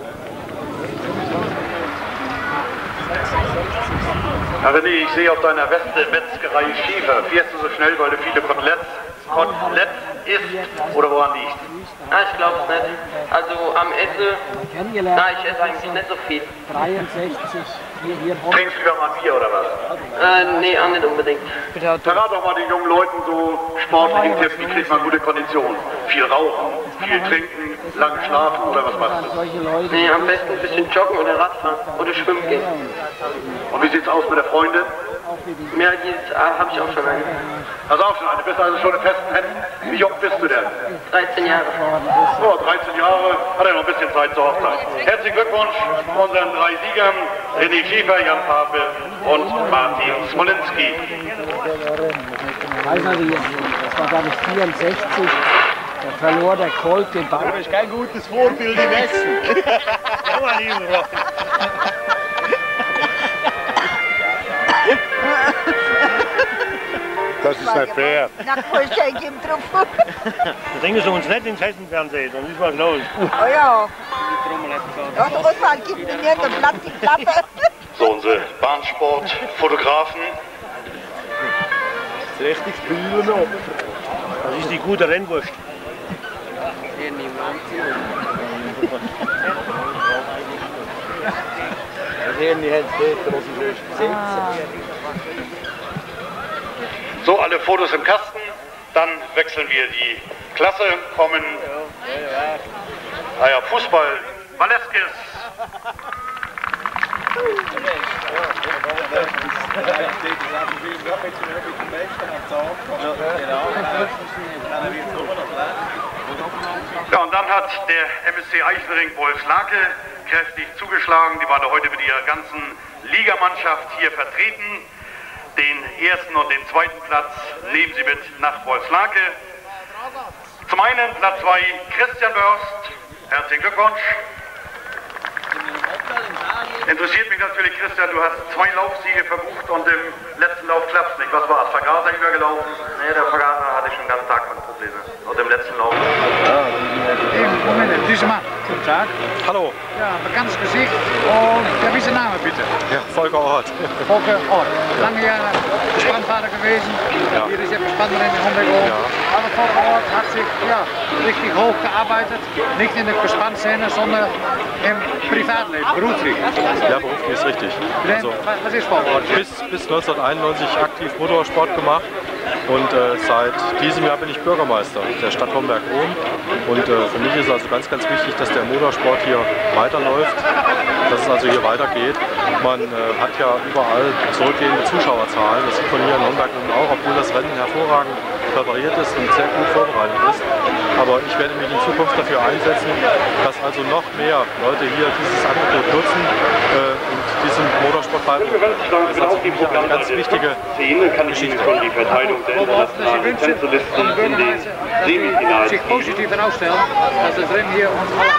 Herr René, ich sehe auf deiner Weste Metzgerei Schiefer. Fährst du so schnell, weil du viele Koteletts, Kotelett isst oder woran liegt? Ah, ich glaube es nicht. Also am Essen, na, ich esse eigentlich nicht so viel. dreiundsechzig, hier, hier. Trinkst du wieder mal Bier oder was? Äh, nee, auch nicht unbedingt. Verrat doch mal den jungen Leuten so sportlichen Tipps, wie kriegt man gute Kondition? Viel rauchen, viel trinken, lange schlafen oder was machst du? Nee, am besten ein bisschen joggen oder Radfahren oder schwimmen gehen. Und wie sieht's aus mit der Freundin? Ja, die äh, habe ich auch schon eine. Hast auch schon eine? Bist also schon in festen Händen? Wie jung bist du denn? dreizehn Jahre. Oh, dreizehn Jahre, hat er noch ein bisschen Zeit zur Hochzeit. Herzlichen Glückwunsch unseren drei Siegern, René Schäfer, Jan Pape und Martin Smolinski. Weiß noch, das war glaube ich vierundsechzig, da verlor der Colt den Ball. Das ist kein gutes Vorbild im Essen. Das ist nicht fair. Na, Kohlstein im Trumpf. Das Ding ist uns nicht ins Hessenfernsehen, dann ist was los. Oh ja. Ja, der Oswald gibt mir nicht ein Blatt die Klappe. So, unsere Bahnsportfotografen. Richtig spielen noch. Das ist die gute Rennwurst. So, alle Fotos im Kasten. Dann wechseln wir die Klasse, kommen ah ja, Fußball, Valeskis. Ja, und dann hat der M S C Eichenring Wolfslake kräftig zugeschlagen. Die waren heute mit ihrer ganzen Ligamannschaft hier vertreten. Den ersten und den zweiten Platz nehmen sie mit nach Wolfslake. Zum einen Platz zwei Christian Börst. Herzlichen Glückwunsch. Interessiert mich natürlich, Christian, du hast zwei Laufsiege verbucht und im letzten Lauf klappt nicht. Was war es? Vergaser übergelaufen? Nee, der Vergaser hatte ich schon den ganzen Tag mit Probleme. Und im letzten Lauf. Eben, Moment, diese Mann. Guten Tag. Hallo. Ja, bekanntes Gesicht. Und ja, wie ist der Name bitte? Ja, Volker Ort. Volker Ort. Lange Jahre Gespannfahrer gewesen. Ja. Hier ist ja Gespannfahrer in der Homberg oben. Ja. Aber Volker Ort hat sich ja, richtig hoch gearbeitet. Nicht in der Gespannszene, sondern im Privatleben, beruflich. Ja, beruflich ist richtig. Also, was ist Volker Ort? Bis, bis neunzehnhunderteinundneunzig aktiv Motorsport gemacht. Und äh, seit diesem Jahr bin ich Bürgermeister der Stadt Homberg-Ohm. Und äh, für mich ist also ganz, ganz wichtig, dass der Motorsport hier weiterläuft, dass es also hier weitergeht. Man äh, hat ja überall zurückgehende Zuschauerzahlen. Das sieht man hier in Homberg-Ohm auch, obwohl das Rennen hervorragend präpariert ist und sehr gut vorbereitet ist. Aber ich werde mich in Zukunft dafür einsetzen, dass also noch mehr Leute hier dieses Angebot nutzen äh, und diesen Motorsport bleiben. Das ist also für mich eine ganz wichtige Geschichte. Die Verteilung der internationalen Lizenzlisten in den Semifinals. Sich positiv herausstellen, dass das Rennen hier uns auch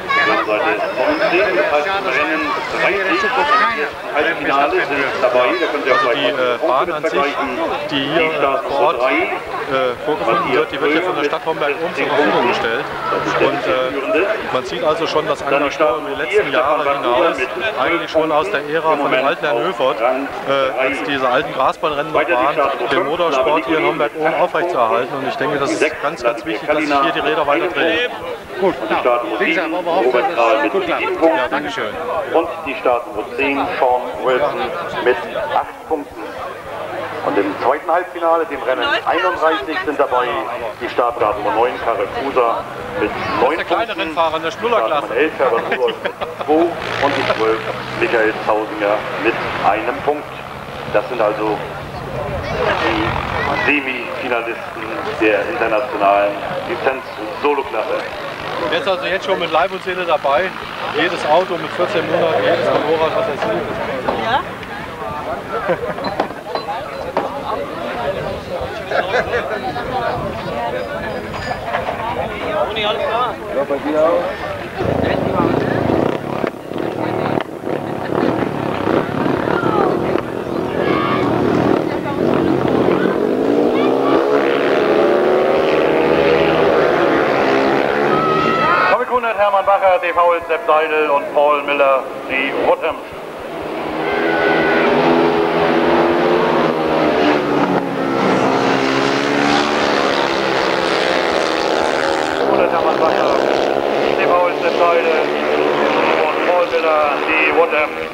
Halbfinale sind dabei, da können Sie auch also die äh, Bahn an sich, die hier äh, vor Ort äh, vorgefunden wird, die wird hier von der Stadt Homberg-Ohm zur Verfügung gestellt. Und äh, man sieht also schon das Engagement über die letzten Jahre hinaus, eigentlich schon aus der Ära von dem alten Herrn Höfert, äh, als diese alten Grasbahnrennen noch waren, den Motorsport hier in Homberg-Ohm aufrechtzuerhalten. Und ich denke, das ist ganz, ganz wichtig, dass sich hier die Räder weiter drehen. Gut, ja. Wie gesagt, wollen wir hoffen, dass es gut klappt. Ja, danke schön. Und die Startnummer zehn, Sean Wilson mit acht Punkten. Und im zweiten Halbfinale, dem Rennen einunddreißig, sind dabei die Startdaten Nummer neun, Karel Fuser mit neun Punkten. Der kleine Rennfahrer in der Schnullerklasse. elf, Herbert Rudolf mit zwei und die zwölf, Michael Zausinger mit einem Punkt. Das sind also die Semifinalisten der internationalen Lizenz-Solo-Klasse. Wer ist also jetzt schon mit Leib und Seele dabei? Jedes Auto mit vierzehn Monaten, jedes Motorrad, was er sieht. Ja? Ja, bei dir auch. Hermann Bacher, D V L Sepp Seidel und Paul Miller, die Rothems. Hermann Bacher, D V L Sepp Seidel und Paul Miller, die Rothems.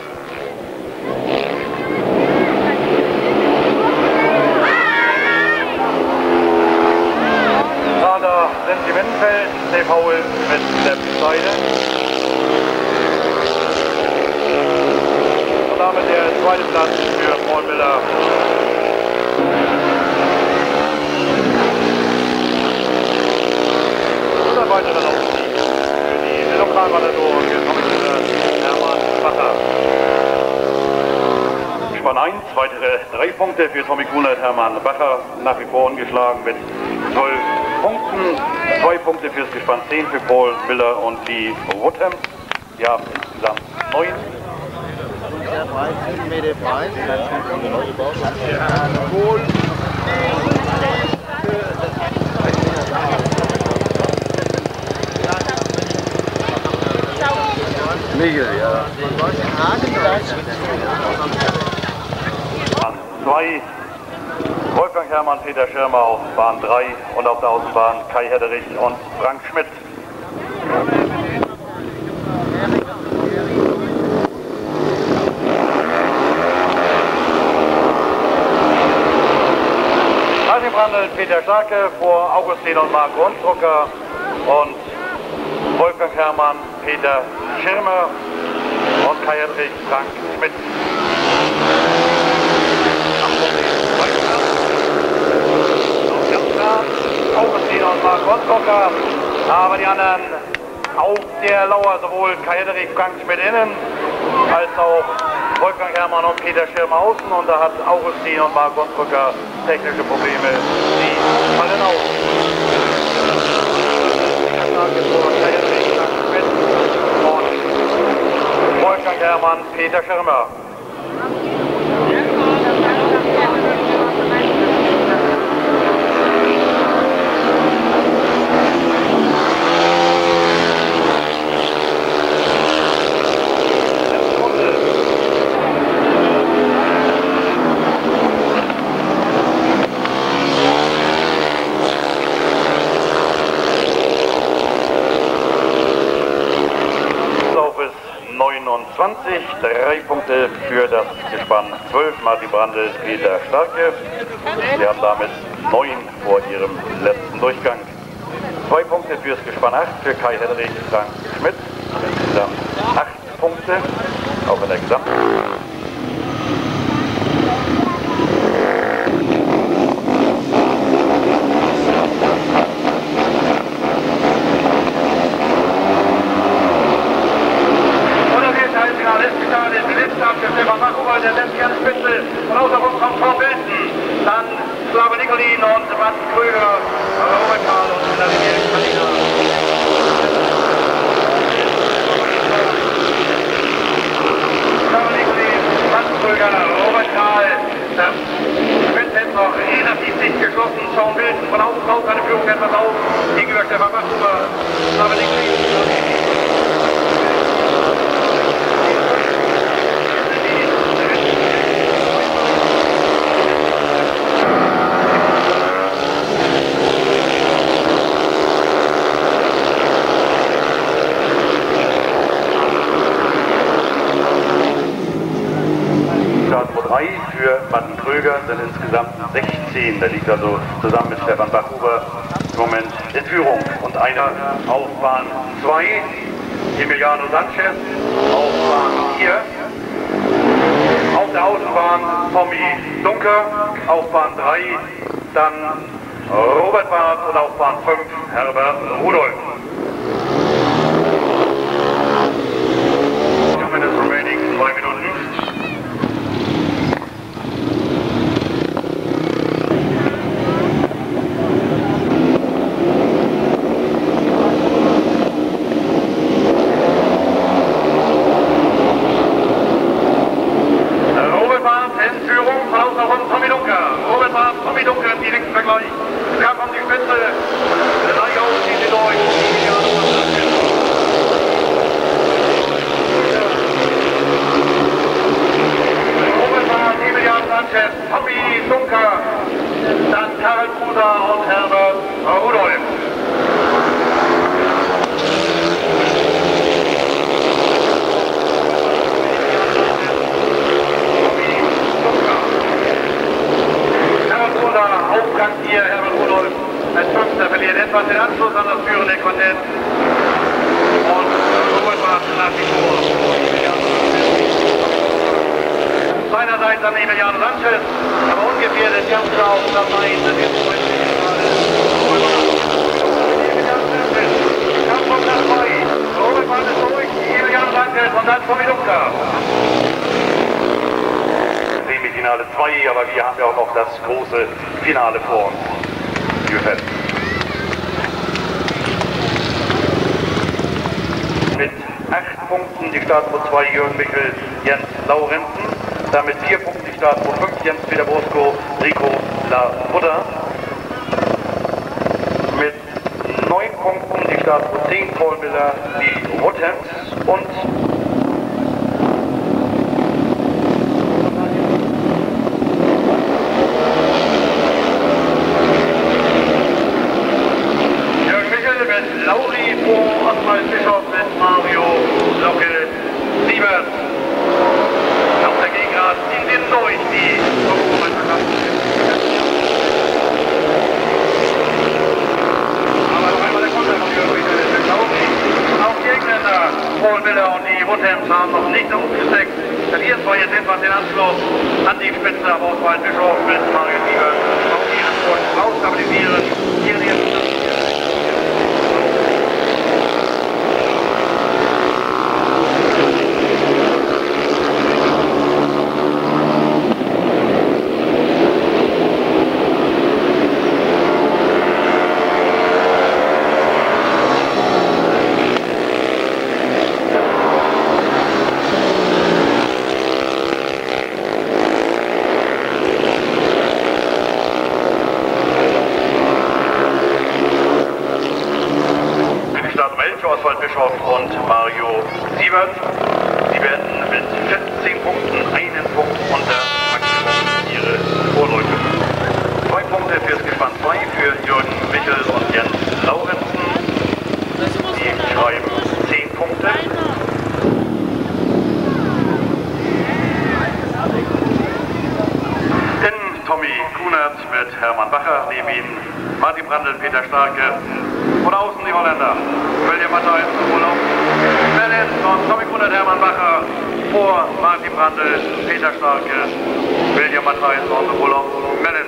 Radar Sentimentenfeld, D V L mit Sepp Seidel. Und damit der zweite Platz für Paul Miller. eins. Weitere drei Punkte für Tommy Kunert, Hermann Bacher, nach wie vor ungeschlagen mit zwölf Punkten. Zwei Punkte fürs Gespann zehn für Paul Miller und Lee Woodham. Wir haben insgesamt neun. Michael, ja. Bahn zwei, Wolfgang Herrmann, Peter Schirmer auf Bahn drei und auf der Außenbahn Kai Hedderich und Frank Schmidt. Martin Brandl, Peter Starke vor Augustin und Marc Rundrucker und Wolfgang Herrmann, Peter Schirmer und Kai Hedderich, Frank Schmidt. Augustin und Marc Rundrucker, aber die anderen auf der Lauer, sowohl Kai Hedderich, Frank Schmidt innen, als auch Wolfgang Herrmann und Peter Schirmer außen, und da hat Augustin und Marc Rundrucker technische Probleme, die fallen aus. Wolfgang Herrmann, Peter Schirmer. neunundzwanzig, drei Punkte für das Gespann zwölf, Martin Brandl, Peter Starke. Sie haben damit neun vor ihrem letzten Durchgang. Zwei Punkte fürs Gespann acht, für Kai Hedderich, Frank Schmidt. Insgesamt acht Punkte, auch in der Gesamt. Stefan Bachhuber, der lässt gerne Spitze und außerhalb kommt Frau Benton, dann Slava Nikolin und Mats Krüger, Robert Karl und Vladimir Kalina. Slava Nikolin, Mats Krüger, Robert Karl, Schmidt hält noch relativ dicht geschlossen, Sean Wilson von außen raus, seine Führung etwas auf, gegenüber Stefan Bachhuber, Slava Nikolin. Für Martin Krüger sind insgesamt sechzehn. Der liegt also zusammen mit Stefan Bachhuber im Moment in Führung. Und einer auf Bahn zwei, Emiliano Sanchez, auf Bahn vier. Auf der Außenbahn Tommy Dunker, auf Bahn drei dann Robert Barth und auf Bahn fünf Herbert Rudolph. Two minutes remaining, zwei Minuten. Seinerseits an Emiliano Sanchez, aber ungefährdet ganz drauf, das war ihn, das ist Kampf auf Platz zwei, Robert Barth ist durch, Emiliano Sanchez und dann Tommy Dunker. zwei, aber wir haben ja auch noch das große Finale vor uns. Liebe Fans. Mit acht Punkten die Startnummer zwei Jürgen Michel, Jens Laurenzen. Damit vier Punkte die Startnummer fünf Jens Peter Bosko, Rico La Buddha. Mit neun Punkten die Startnummer zehn Paul Miller, die Woodhams und Jürgen Michel mit Lauri vor Oswald Bischof mit Mario Locke Siebert. Auf der Gegengrad in den durch die Europameisterschaft. Aber noch einmal der Konter von Jürgen Michel mit Lauri. Auch die Engländer, Paul Miller und die Woodhams haben noch nicht aufgesteckt. Verlieren zwar jetzt etwas den Anschluss an die Spitze, aber Oswald Bischof mit Mario Siebert auf ihren Kurs raus stabilisieren. Hier jetzt. Oswald Bischof und Mario Siebert. Sie werden mit vierzehn Punkten einen Punkt unter Maximum ihre Vorläufe. Zwei Punkte fürs Gespann zwei für Jürgen Michel und Jens Laurenzen. Die schreiben zehn Punkte. In Tommy Kunert mit Hermann Bacher, neben ihm Martin Brandl, Peter Starke. Von außen die Holländer. William Matthijs und Olaf Mellin und Tommy Kunert, Hermann Bacher. Vor Martin Brandl, Peter Starke, William Matthijs und Olaf Mellin.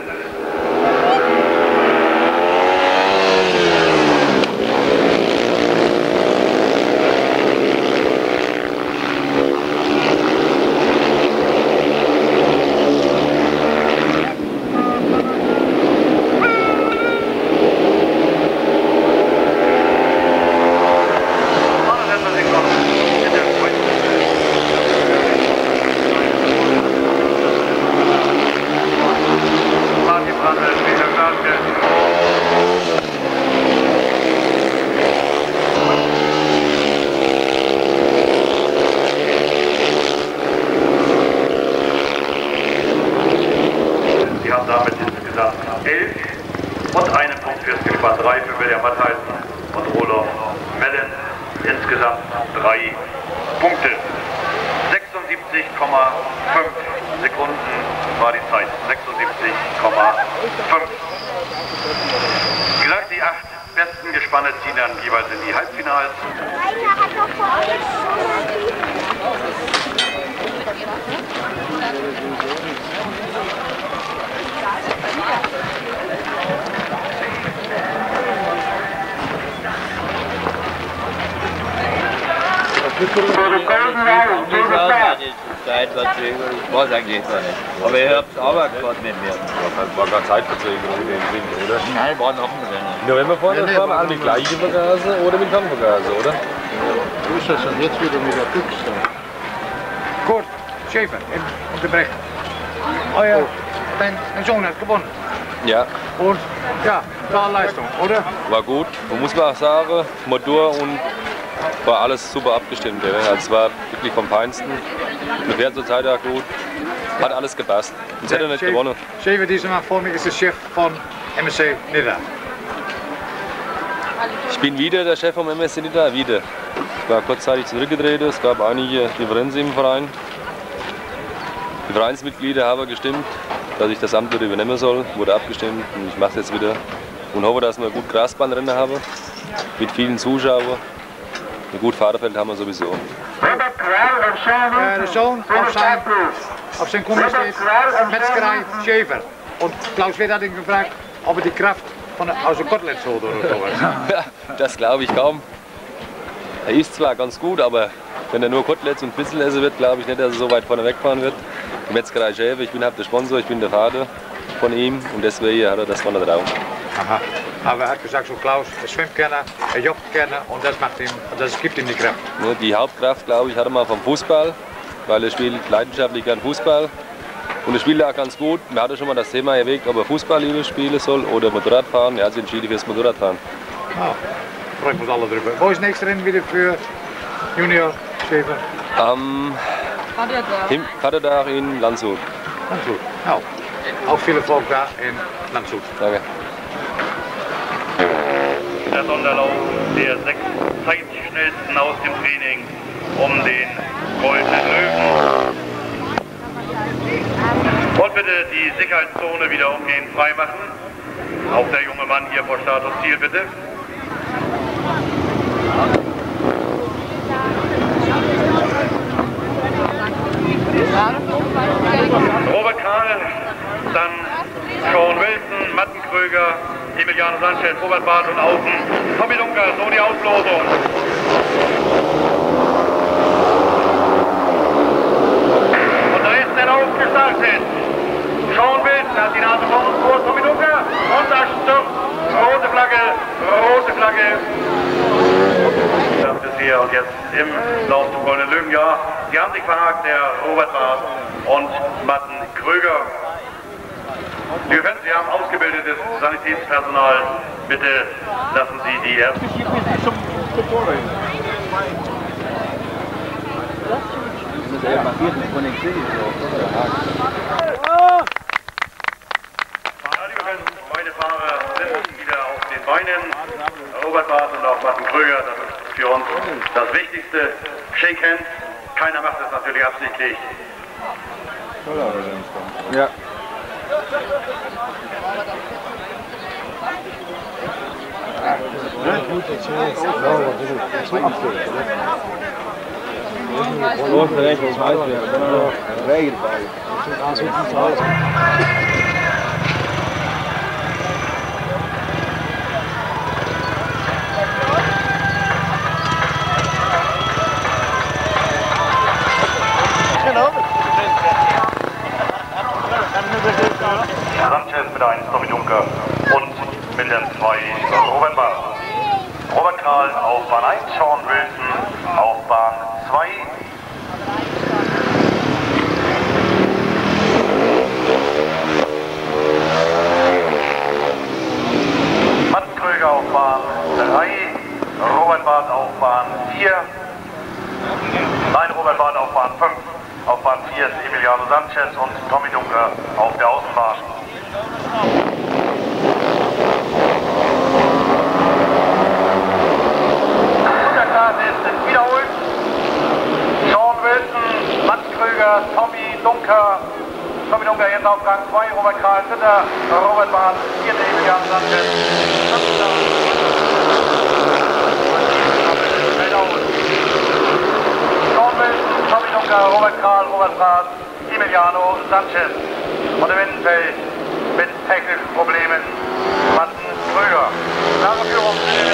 Ich weiß eigentlich gar nicht. Aber ihr habt aber gerade nicht mehr. War gar Zeitverzögerung in dem Sinn, oder? Nein, war noch ein Rennen. Nur wenn wir vorne ja, nee, fahren, alle die gleiche Vergase oder mit Kampfvergase, oder? Ja, so ist das und jetzt wieder mit der Büchse. Gut, Schäfer, unterbrechen. Euer oh. dein, dein Sohn hat gewonnen. Ja. Und ja, war Leistung, oder? War gut. Man muss mal sagen, Motor und war alles super abgestimmt. Ja. Also es war wirklich vom Feinsten. Mit Wert zur Zeit auch gut. Hat alles gepasst. Sonst hätte er nicht gewonnen. Schäfer, dieser Mann vor mir ist der Chef von M S C Nidda. Ich bin wieder der Chef vom M S C Nidda, wieder. Ich war kurzzeitig zurückgetreten. Es gab einige Differenzen im Verein. Die Vereinsmitglieder haben gestimmt, dass ich das Amt wieder übernehmen soll. Wurde abgestimmt und ich mache es jetzt wieder. Und hoffe, dass wir gut Grasbahnrennen haben. Mit vielen Zuschauern. Ein gut Fahrerfeld haben wir sowieso. Äh, der Sohn auf sein, auf sein Kummer steht Metzgerei Schäfer. Und Klaus Witt hat ihn gefragt, ob er die Kraft von der, aus der Koteletts holt oder sowas. Das glaube ich kaum. Er ist zwar ganz gut, aber wenn er nur Koteletts und Bissel essen wird, glaube ich nicht, dass er so weit vorne wegfahren wird. Metzgerei Schäfer. Ich bin halt der Sponsor, ich bin der Vater von ihm und deswegen hat er das vorne drauf. Aha. Aber er hat gesagt, so Klaus, er schwimmt gerne, er joggt gerne und das, macht ihm, und das gibt ihm die Kraft. Ne, die Hauptkraft, glaube ich, hat er mal vom Fußball, weil er spielt leidenschaftlich gern Fußball. Und er spielt auch ganz gut. Wir hatten schon mal das Thema erwägt, ob er Fußball lieber spielen soll oder Motorradfahren. Er hat sich entschieden fürs Motorradfahren. Ah, freuen wir uns alle drüber. Wo ist das nächste Rennen wieder für Junior Schäfer? Am Vatertag in Landshut. Landshut, ja. Auch viel Erfolg da in Landshut. Danke. Der Sonderlauf der sechs zeitschnellsten aus dem Training um den Goldenen Löwen. Und bitte die Sicherheitszone wieder umgehend freimachen. Auch der junge Mann hier vor Start und Ziel, bitte. Robert Karl, dann Sean Wilson, Matten Kröger, Emiliano Sanchez, Robert Barth und außen Tommy Dunker, so die Auslosung. Und da ist der Lauf gestartet. Sean Wilson hat die Nase vor uns vor, Tommy Dunker und da stürzt rote Flagge, rote Flagge. Das ist hier und jetzt im Lauf zum Goldenen Löwen, ja. Sie haben sich verhakt, der Robert Barth und Matten Kröger. Sie können, Sie haben ausgebildetes Sanitätspersonal. Bitte lassen Sie die ersten. Beide Fahrer sind wieder auf den Beinen. Robert Barth und auch Matten Kröger, das ist für uns das Wichtigste. Shake Hand. Keiner macht es natürlich absichtlich. Ja. Sanchez mit eins, Tommy Dunker und mit der zwei Robert Barth. Robert Karl auf Bahn eins, Sean Wilson auf Bahn zwei. Matten Kröger auf Bahn drei, Robert Barth auf Bahn vier. Nein, Robert Barth auf Bahn fünf. Auf Bahn vier ist Emiliano Sanchez und Tommy Dunker auf der Außenbahn. Unterklasse ist wiederholt. Sean Wilson, Matten Kröger, Tommy Dunker. Tommy Dunker jetzt auf Rang zwei, Robert Karl dritter, Robert Barth vierter, Emiliano Sanchez. Sean Wilson, Tommy Dunker, Robert Karl, Robert Barth, Emiliano Sanchez. Und im Innenfeld mit technischen Problemen Matten Kröger. Klare Führung für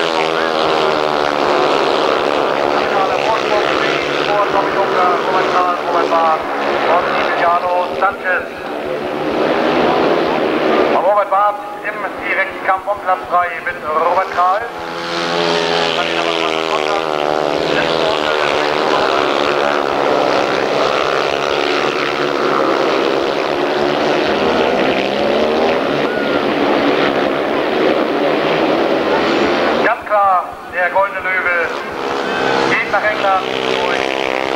vor Tommy Dunker, Robert Karl, Robert Barth und Emiliano Sanchez. Robert Barth im direkten Kampf um Platz drei mit Robert Karl. Ganz klar, der Goldene Löwe geht nach England durch.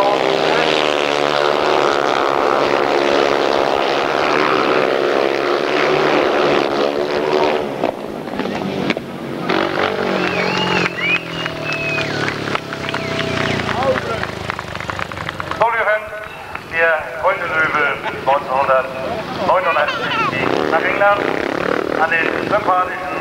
Der Goldene Löwe neunzehnhundertneunundachtzig geht nach England an den sympathischen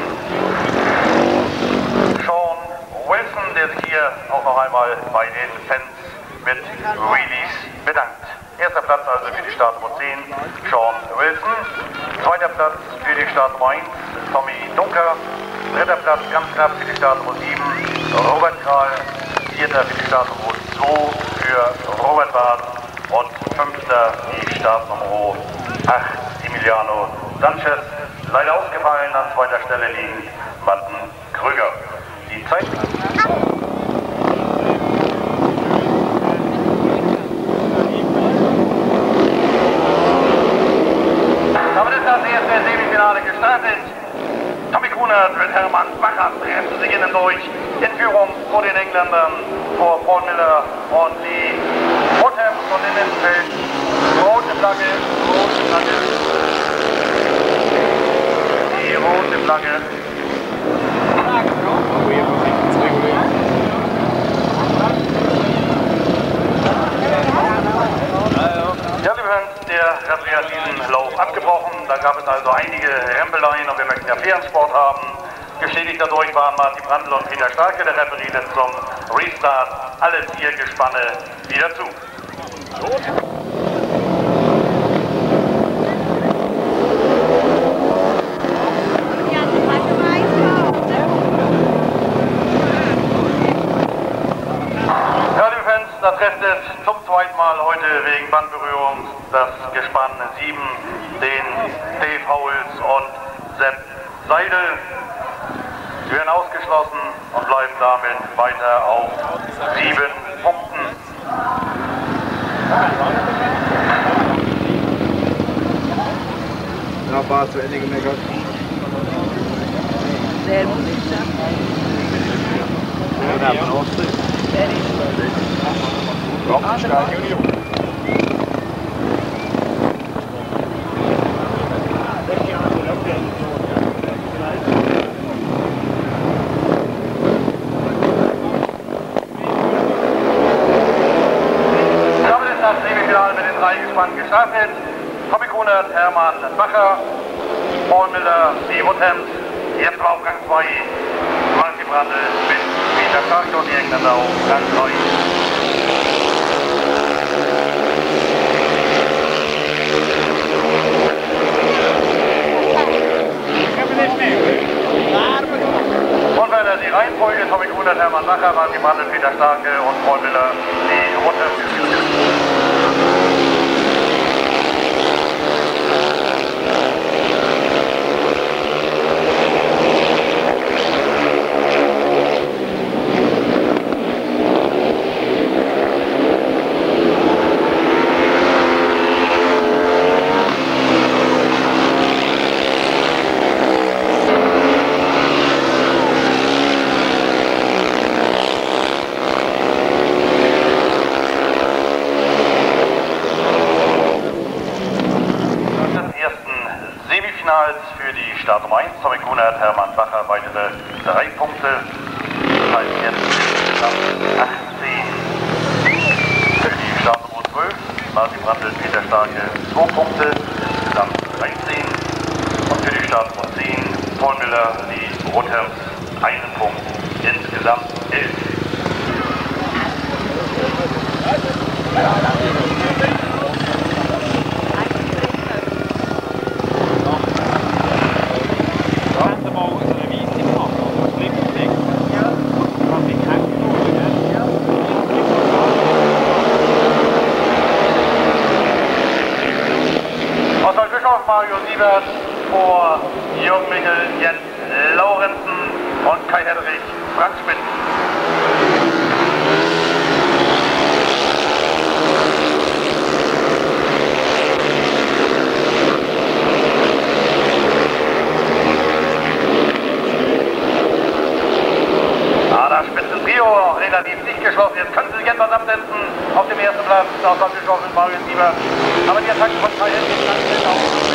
Sean Wilson, der sich hier auch noch einmal bei den Fans mit Wheelies bedankt. Erster Platz also für die Startnummer zehn, Sean Wilson. Zweiter Platz für die Startnummer eins, Tommy Dunker. Dritter Platz ganz knapp für die Startnummer sieben, Robert Karl. Vierter für die Startnummer zwei für Robert Barth. und fünfter die Startnummer acht, Emiliano Sanchez. Leider ausgefallen, an zweiter Stelle liegen Martin Krüger. Die Zeit... Damit ist das erste Semifinale gestartet. Tommy Kunert mit Hermann Bacher pressen sich innen durch. In Führung vor den Engländern, vor Paul Miller und Lee Woodham und in den Feld. Rote Flagge, rote Flagge. Die rote Flagge. Ja, liebe Fans, der Referee hat diesen Lauf abgebrochen. Da gab es also einige Rempeleien und wir möchten ja fairen Sport haben. Geschädigt dadurch waren Martin Brandl und Peter Starke, der Referee lässt zum Restart alle vier Gespanne wieder zu. Ja, liebe Fans, da trifft es zum zweiten Mal heute wegen Bandberührung das Gespann sieben, den Dave Howells und Sepp Seidel. Sie werden ausgeschlossen und bleiben damit weiter auf sieben Punkten. Ja, war zu Ende gemeckert. Sehr muss ich sagen. Ja, da von Austritt. Gestartet. Tommy Kunert, Hermann Bacher, Paul Miller, Lee Woodham. Jetzt war auf Gang zwei Martin Brandl mit Peter Starke und die Engländer auf Gang drei. Und weiter die Reihenfolge: Tommy Kunert, Hermann Bacher, Martin Brandl, Peter Starke und Paul Miller, Lee Woodham. Für die Startnummer eins, Tommy Kunert, Hermann Bacher, weitere drei Punkte. Das heißt jetzt insgesamt achtzehn. Für die Startnummer zwölf, Martin Brandl, Peter Starke, zwei Punkte, insgesamt dreizehn. Und für die Startnummer zehn, Paul Miller, Lee Woodham, einen Punkt, insgesamt elf. Mario Siebert vor Jürgen Michel, Jens Laurenzen und Kai Henrich, Frank Schmidt. Ah, das Spitzentrio relativ dicht geschlossen. Jetzt können sie sich etwas absetzen auf dem ersten Platz. Aus abgeschlossen mit Mario Siebert. Aber die Attacke von Kai Henrich ist auch.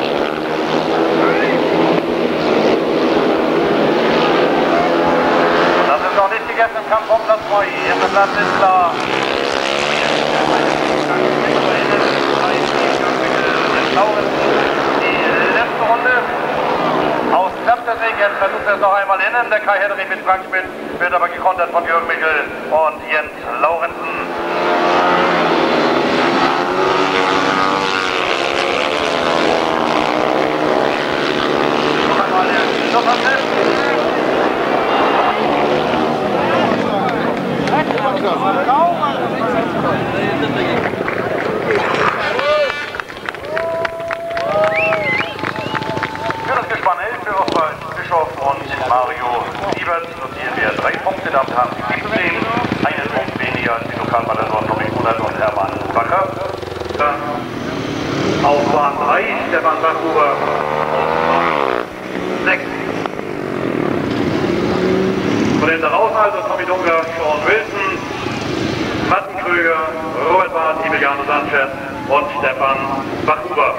Das ist noch nicht gegessen im Kampf um Platz zwei. Erster Platz ist klar. Die letzte Runde. Aus klappt es nicht. Jetzt versucht er es noch einmal innen. Der Kai Henrich mit Frank Schmidt wird aber gekontert von Jürgen Michel und Jens Laurenzen. Sievert notieren wir drei Punkte, damit haben Sie siebzehn, einen Punkt weniger als die Lokalballon Tommy Kunert und Hermann Wacker. Auf Bahn drei, Stefan Bachhuber, sechs. Von den draußen also Tommy Dunker, Sean Wilson, Martin Krüger, Robert Barth, Emiliano Sanchez und Stefan Bachhuber.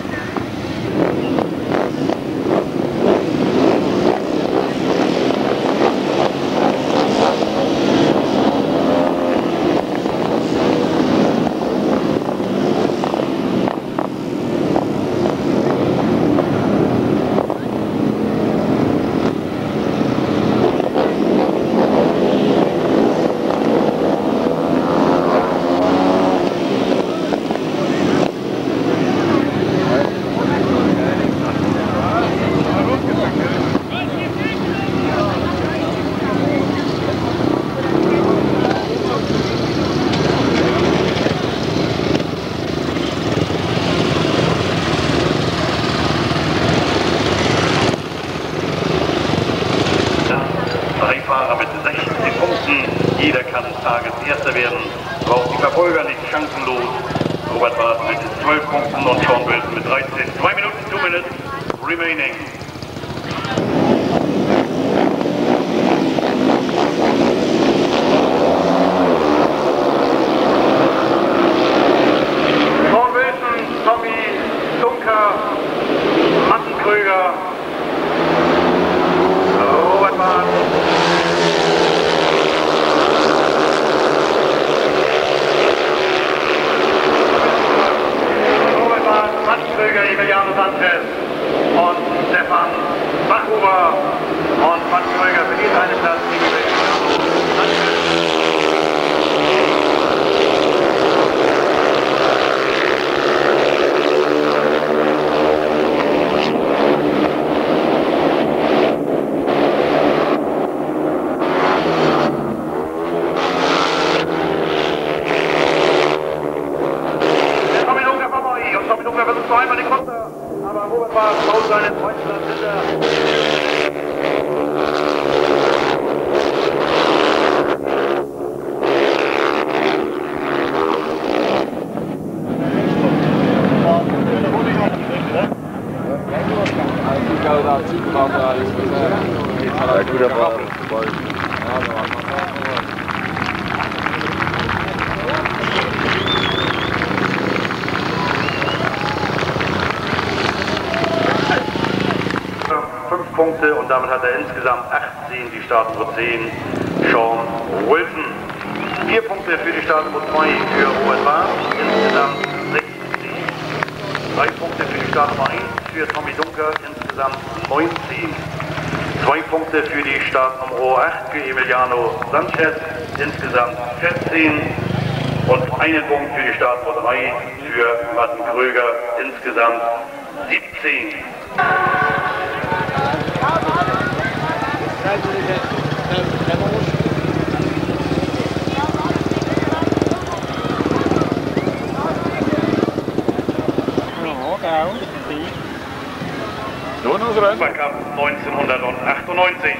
Jeder kann Tageserster werden. Auch die Verfolger nicht chancenlos. Robert Barth mit zwölf Punkten und Sean Wilson mit dreizehn. Zwei Minuten, two minutes remaining. Sean Wilson, Tommy Dunker, Martin Krüger, Robert Barth. Krüger, Emiliano Sanchez und Stefan Bachhuber und Martin Krüger verdient einen Platz gegen Emiliano Sanchez. Noch einmal die Konter, aber Robert Barth baut seinen zweiten Platz hinter. Ja, guter Ball. Fünf Punkte und damit hat er insgesamt achtzehn, die Startnummer zehn, Sean Wilson. Vier Punkte für die Startnummer zwei für Robert Barth, insgesamt sechzehn. Drei Punkte für die Startnummer eins für Tommy Dunker, insgesamt neunzehn. Zwei Punkte für die Startnummer acht für Emiliano Sanchez, insgesamt vierzehn. Und einen Punkt für die Startnummer drei für Martin Krüger, insgesamt siebzehn. Supercup neunzehnhundertachtundneunzig.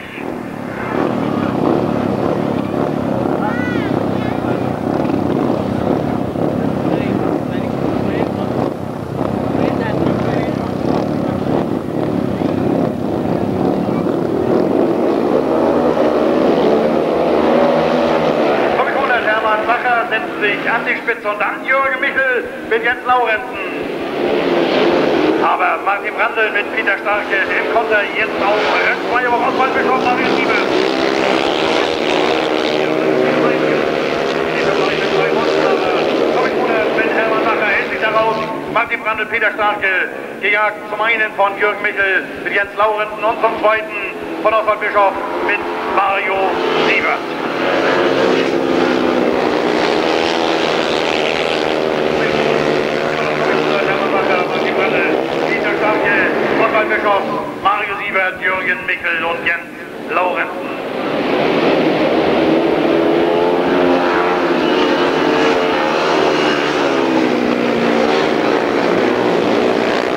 Setzt sich an die Spitze und dann Jürgen Michel mit Jens Laurenzen. Aber Martin Brandl mit Peter Starke im Konter jetzt auch zwei Wochen Auswahl Bischof Mario Siebel. Mit Hermann Wacker hält sich daraus. Martin Brandl, Peter Starke gejagt zum einen von Jürgen Michel mit Jens Laurenzen und zum zweiten von Oswald Bischof mit Mario Siebert. Peter Starke, Oswald Bischof, Mario Siebert, Jürgen Michel und Jens Laurenzen.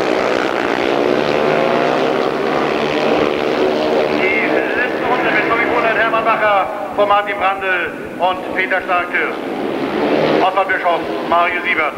Die letzte Runde mit Tommy von Martin Brandl und Peter Starke. Oswald Bischof, Mario Siebert.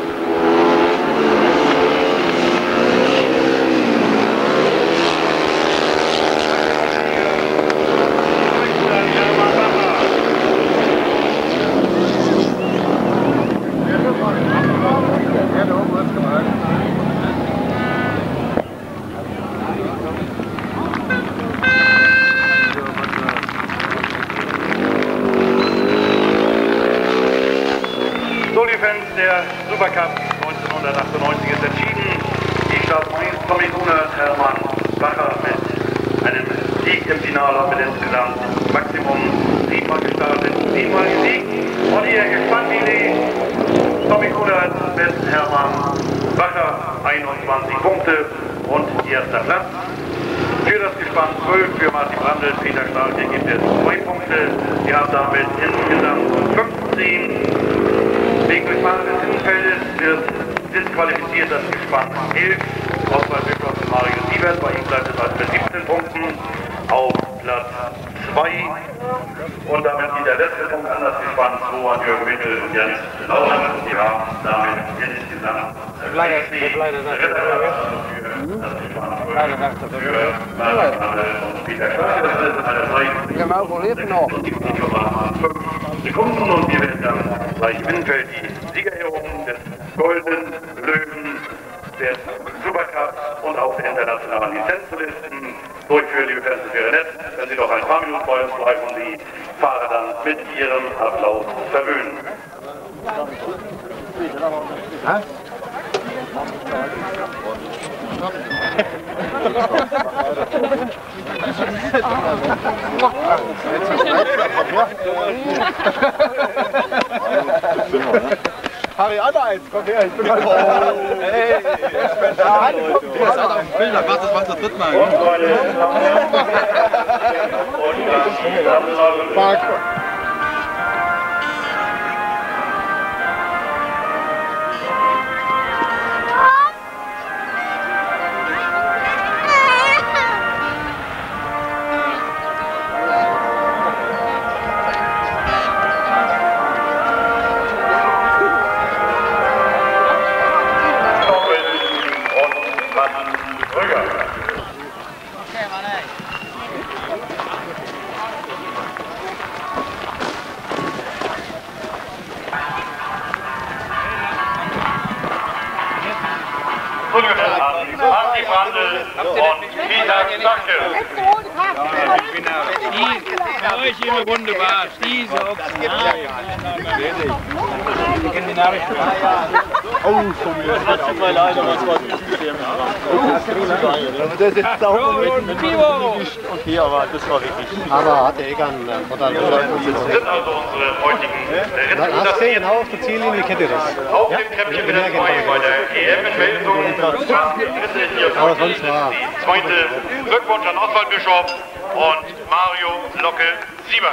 Der Supercup neunzehnhundertachtundneunzig ist entschieden. Die Stadt Mainz, Tommy Kunert, Hermann Bacher mit einem Sieg im Finale und mit insgesamt Maximum siebenmal gestartet, siebenmal gesiegt. Und hier gespannt wie die Tommy Kunert mit Hermann Bacher, einundzwanzig Punkte und erster Platz. Für das Gespann zwölf, für Martin Brandl, Peter Starke gibt es zwei Punkte. Wir haben damit insgesamt fünfzehn. Wegen Durchfahren des Innenfeldes wird disqualifiziert das Gespann elf. Oswald Bischof und Mario Siebert, bei ihm bleibt es also mit siebzehn Punkten auf Platz zwei. Und damit geht der letzte Punkt an das Gespann zwei an Jürgen Mittel und Jens Launer. Wir haben damit insgesamt sechzehn Ritterplatz für das Gespann zwölf für Martin Brandl und Peter Starke. Das ist eine Zeit von siebzig Komma fünf Sekunden und wir werden dann gleich im Innenfeld die Siegerehrung des Golden Löwen, des Supercups und auch der internationalen Lizenzlisten durchführen. Liebe Fans, das wäre nett, wenn Sie doch ein paar Minuten bei uns bleiben und die Fahrer dann mit Ihrem Applaus verwöhnen. Ha? Harry, Anna eins, komm her, ich bin halt. Hey, ich bin da. Der ist auf dem Bilder, was das macht das dritte Mal. Marco. Martin Brandl und Peter Starke. Für euch immer wunderbar. Stiese auf das gibt Die kennen die Nachricht. Oh, von mir. Das tut mir leid, aber es war zu das ist jetzt auch mit mit okay, aber das war wirklich. Aber hat der Egan oder Das sind also unsere heutigen Rennen. Hast du gesehen, auf der Ziellinie kennt ihr das? Auf dem Treppchen mit der zwei bei der E M in Melsungen. Aber sonst war. Zweite Glückwunsch an Oswald Bischof und Mario Locke Siebert.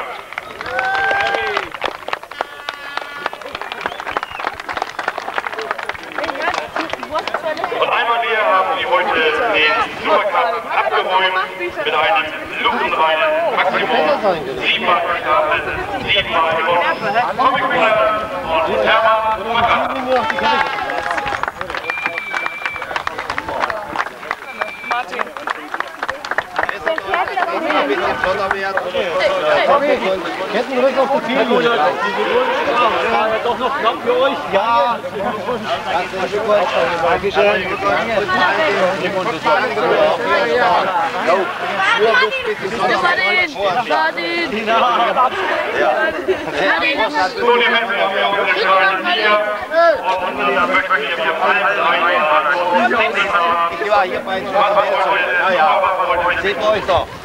Und einmal mehr haben sie heute den Supercup abgeräumt mit einem lupenreinen Maximum. Siebenmal gestartet, siebenmal gewonnen. Tommy Kunert und Hermann Bacher. Ketten rück auf die Ziellinie. War doch noch knapp für euch. Ja. Herzlichen Glückwunsch. Dankeschön. So, die Menschen haben ja unsere kleinen Sieger. Und dann möchte ich hier allen einladen. Ich war hier bei Ja, ja. Seht ihr euch doch.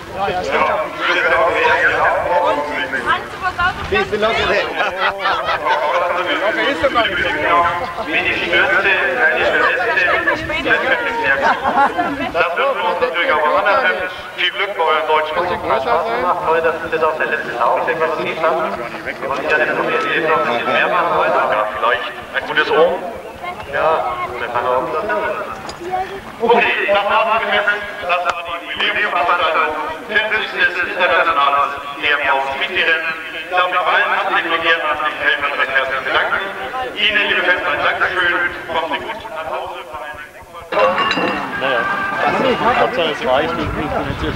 Wie ist die Locke denn? Locke ist doch gar nicht. Wie die Stürze, die Stürze, das wird für uns natürlich auch am anderen Treffen. Viel Glück bei euren deutschen Spaß. Das ist auch der letzte Lauf, den wir noch nicht haben. Und ich hatte noch ein bisschen mehr machen wollte, aber vielleicht ein gutes Ohr. Ja, wir fangen auch. Okay, ich habe abgemessen, dass aber die Jubiläumsveranstaltung vierundfünfzig des internationalen E M V-Speedrennen. Ich darf mich bei allen herzlichen und ehrenamtlichen Helfern recht herzlich bedanken. Ihnen, liebe Fans, ein Dankeschön. Kommen Sie gut nach Hause. Naja, Hauptsache es reicht und nicht politisch.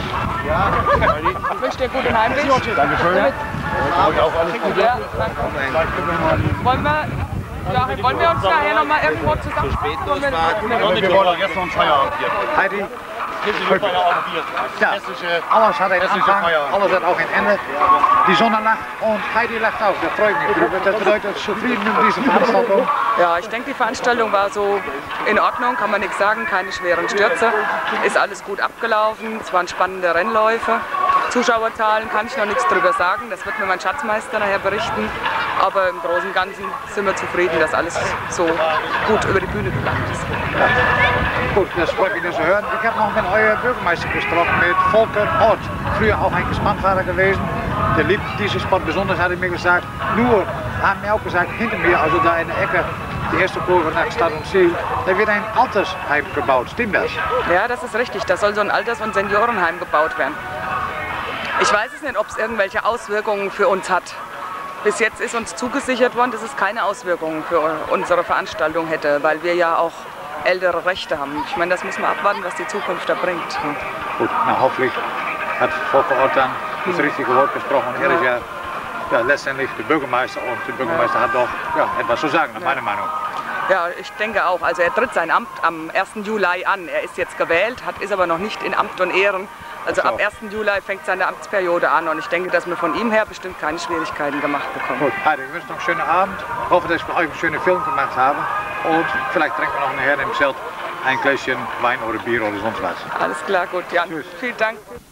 Ich wünsche dir guten Heimweg. Dankeschön. Auch alles Gute. Ja, danke. Wollen wir, Joachim, wollen wir uns nachher noch mal irgendwo zusammen... Zu spät losfahren. Wir wollen doch jetzt noch ein Feierabend hier. Heidi, Feierabend hier. ja, alles hat einen Anfang, alles hat auch ein Ende. Die Sonne lacht und Heidi lacht auch, da freue ich mich drüber. Das bedeutet zufrieden mit dieser Veranstaltung. Ja, ich denke, die Veranstaltung war so in Ordnung, kann man nichts sagen, keine schweren Stürze. Ist alles gut abgelaufen, es waren spannende Rennläufe. Zuschauerzahlen kann ich noch nichts drüber sagen, das wird mir mein Schatzmeister nachher berichten. Aber im Großen und Ganzen sind wir zufrieden, dass alles so gut über die Bühne gelangt ist. Ja. Gut, das freut mich, das zu hören. Ich habe noch mit eurem Bürgermeister gesprochen, mit Volker Ort. Früher auch ein Gespannfahrer gewesen. Der liebt diesen Sport besonders, hat er mir gesagt. Nur, haben mir auch gesagt, hinter mir, also da in der Ecke, die erste Kurve nach Stad und Ziel, da wird ein Altersheim gebaut. Stimmt das? Ja, das ist richtig. Da soll so ein Alters- und Seniorenheim gebaut werden. Ich weiß es nicht, ob es irgendwelche Auswirkungen für uns hat. Bis jetzt ist uns zugesichert worden, dass es keine Auswirkungen für unsere Veranstaltung hätte, weil wir ja auch ältere Rechte haben. Ich meine, das muss man abwarten, was die Zukunft da bringt. Gut, na hoffentlich hat Volker Ort dann das richtige Wort gesprochen. Er ist ja, ja letztendlich der Bürgermeister und der Bürgermeister hat doch ja, etwas zu sagen, nach meiner Meinung. Ja, ich denke auch. Also er tritt sein Amt am ersten Juli an. Er ist jetzt gewählt, hat, ist aber noch nicht in Amt und Ehren. Also ab ersten Juli fängt seine Amtsperiode an und ich denke, dass wir von ihm her bestimmt keine Schwierigkeiten gemacht bekommen. Gut, Heidi, ich wünsche noch einen schönen Abend. Ich hoffe, dass wir euch einen schönen Film gemacht haben. Und vielleicht trinken wir noch nachher im Zelt ein Gläschen Wein oder Bier oder sonst was. Alles klar, gut, Jan. Tschüss. Vielen Dank.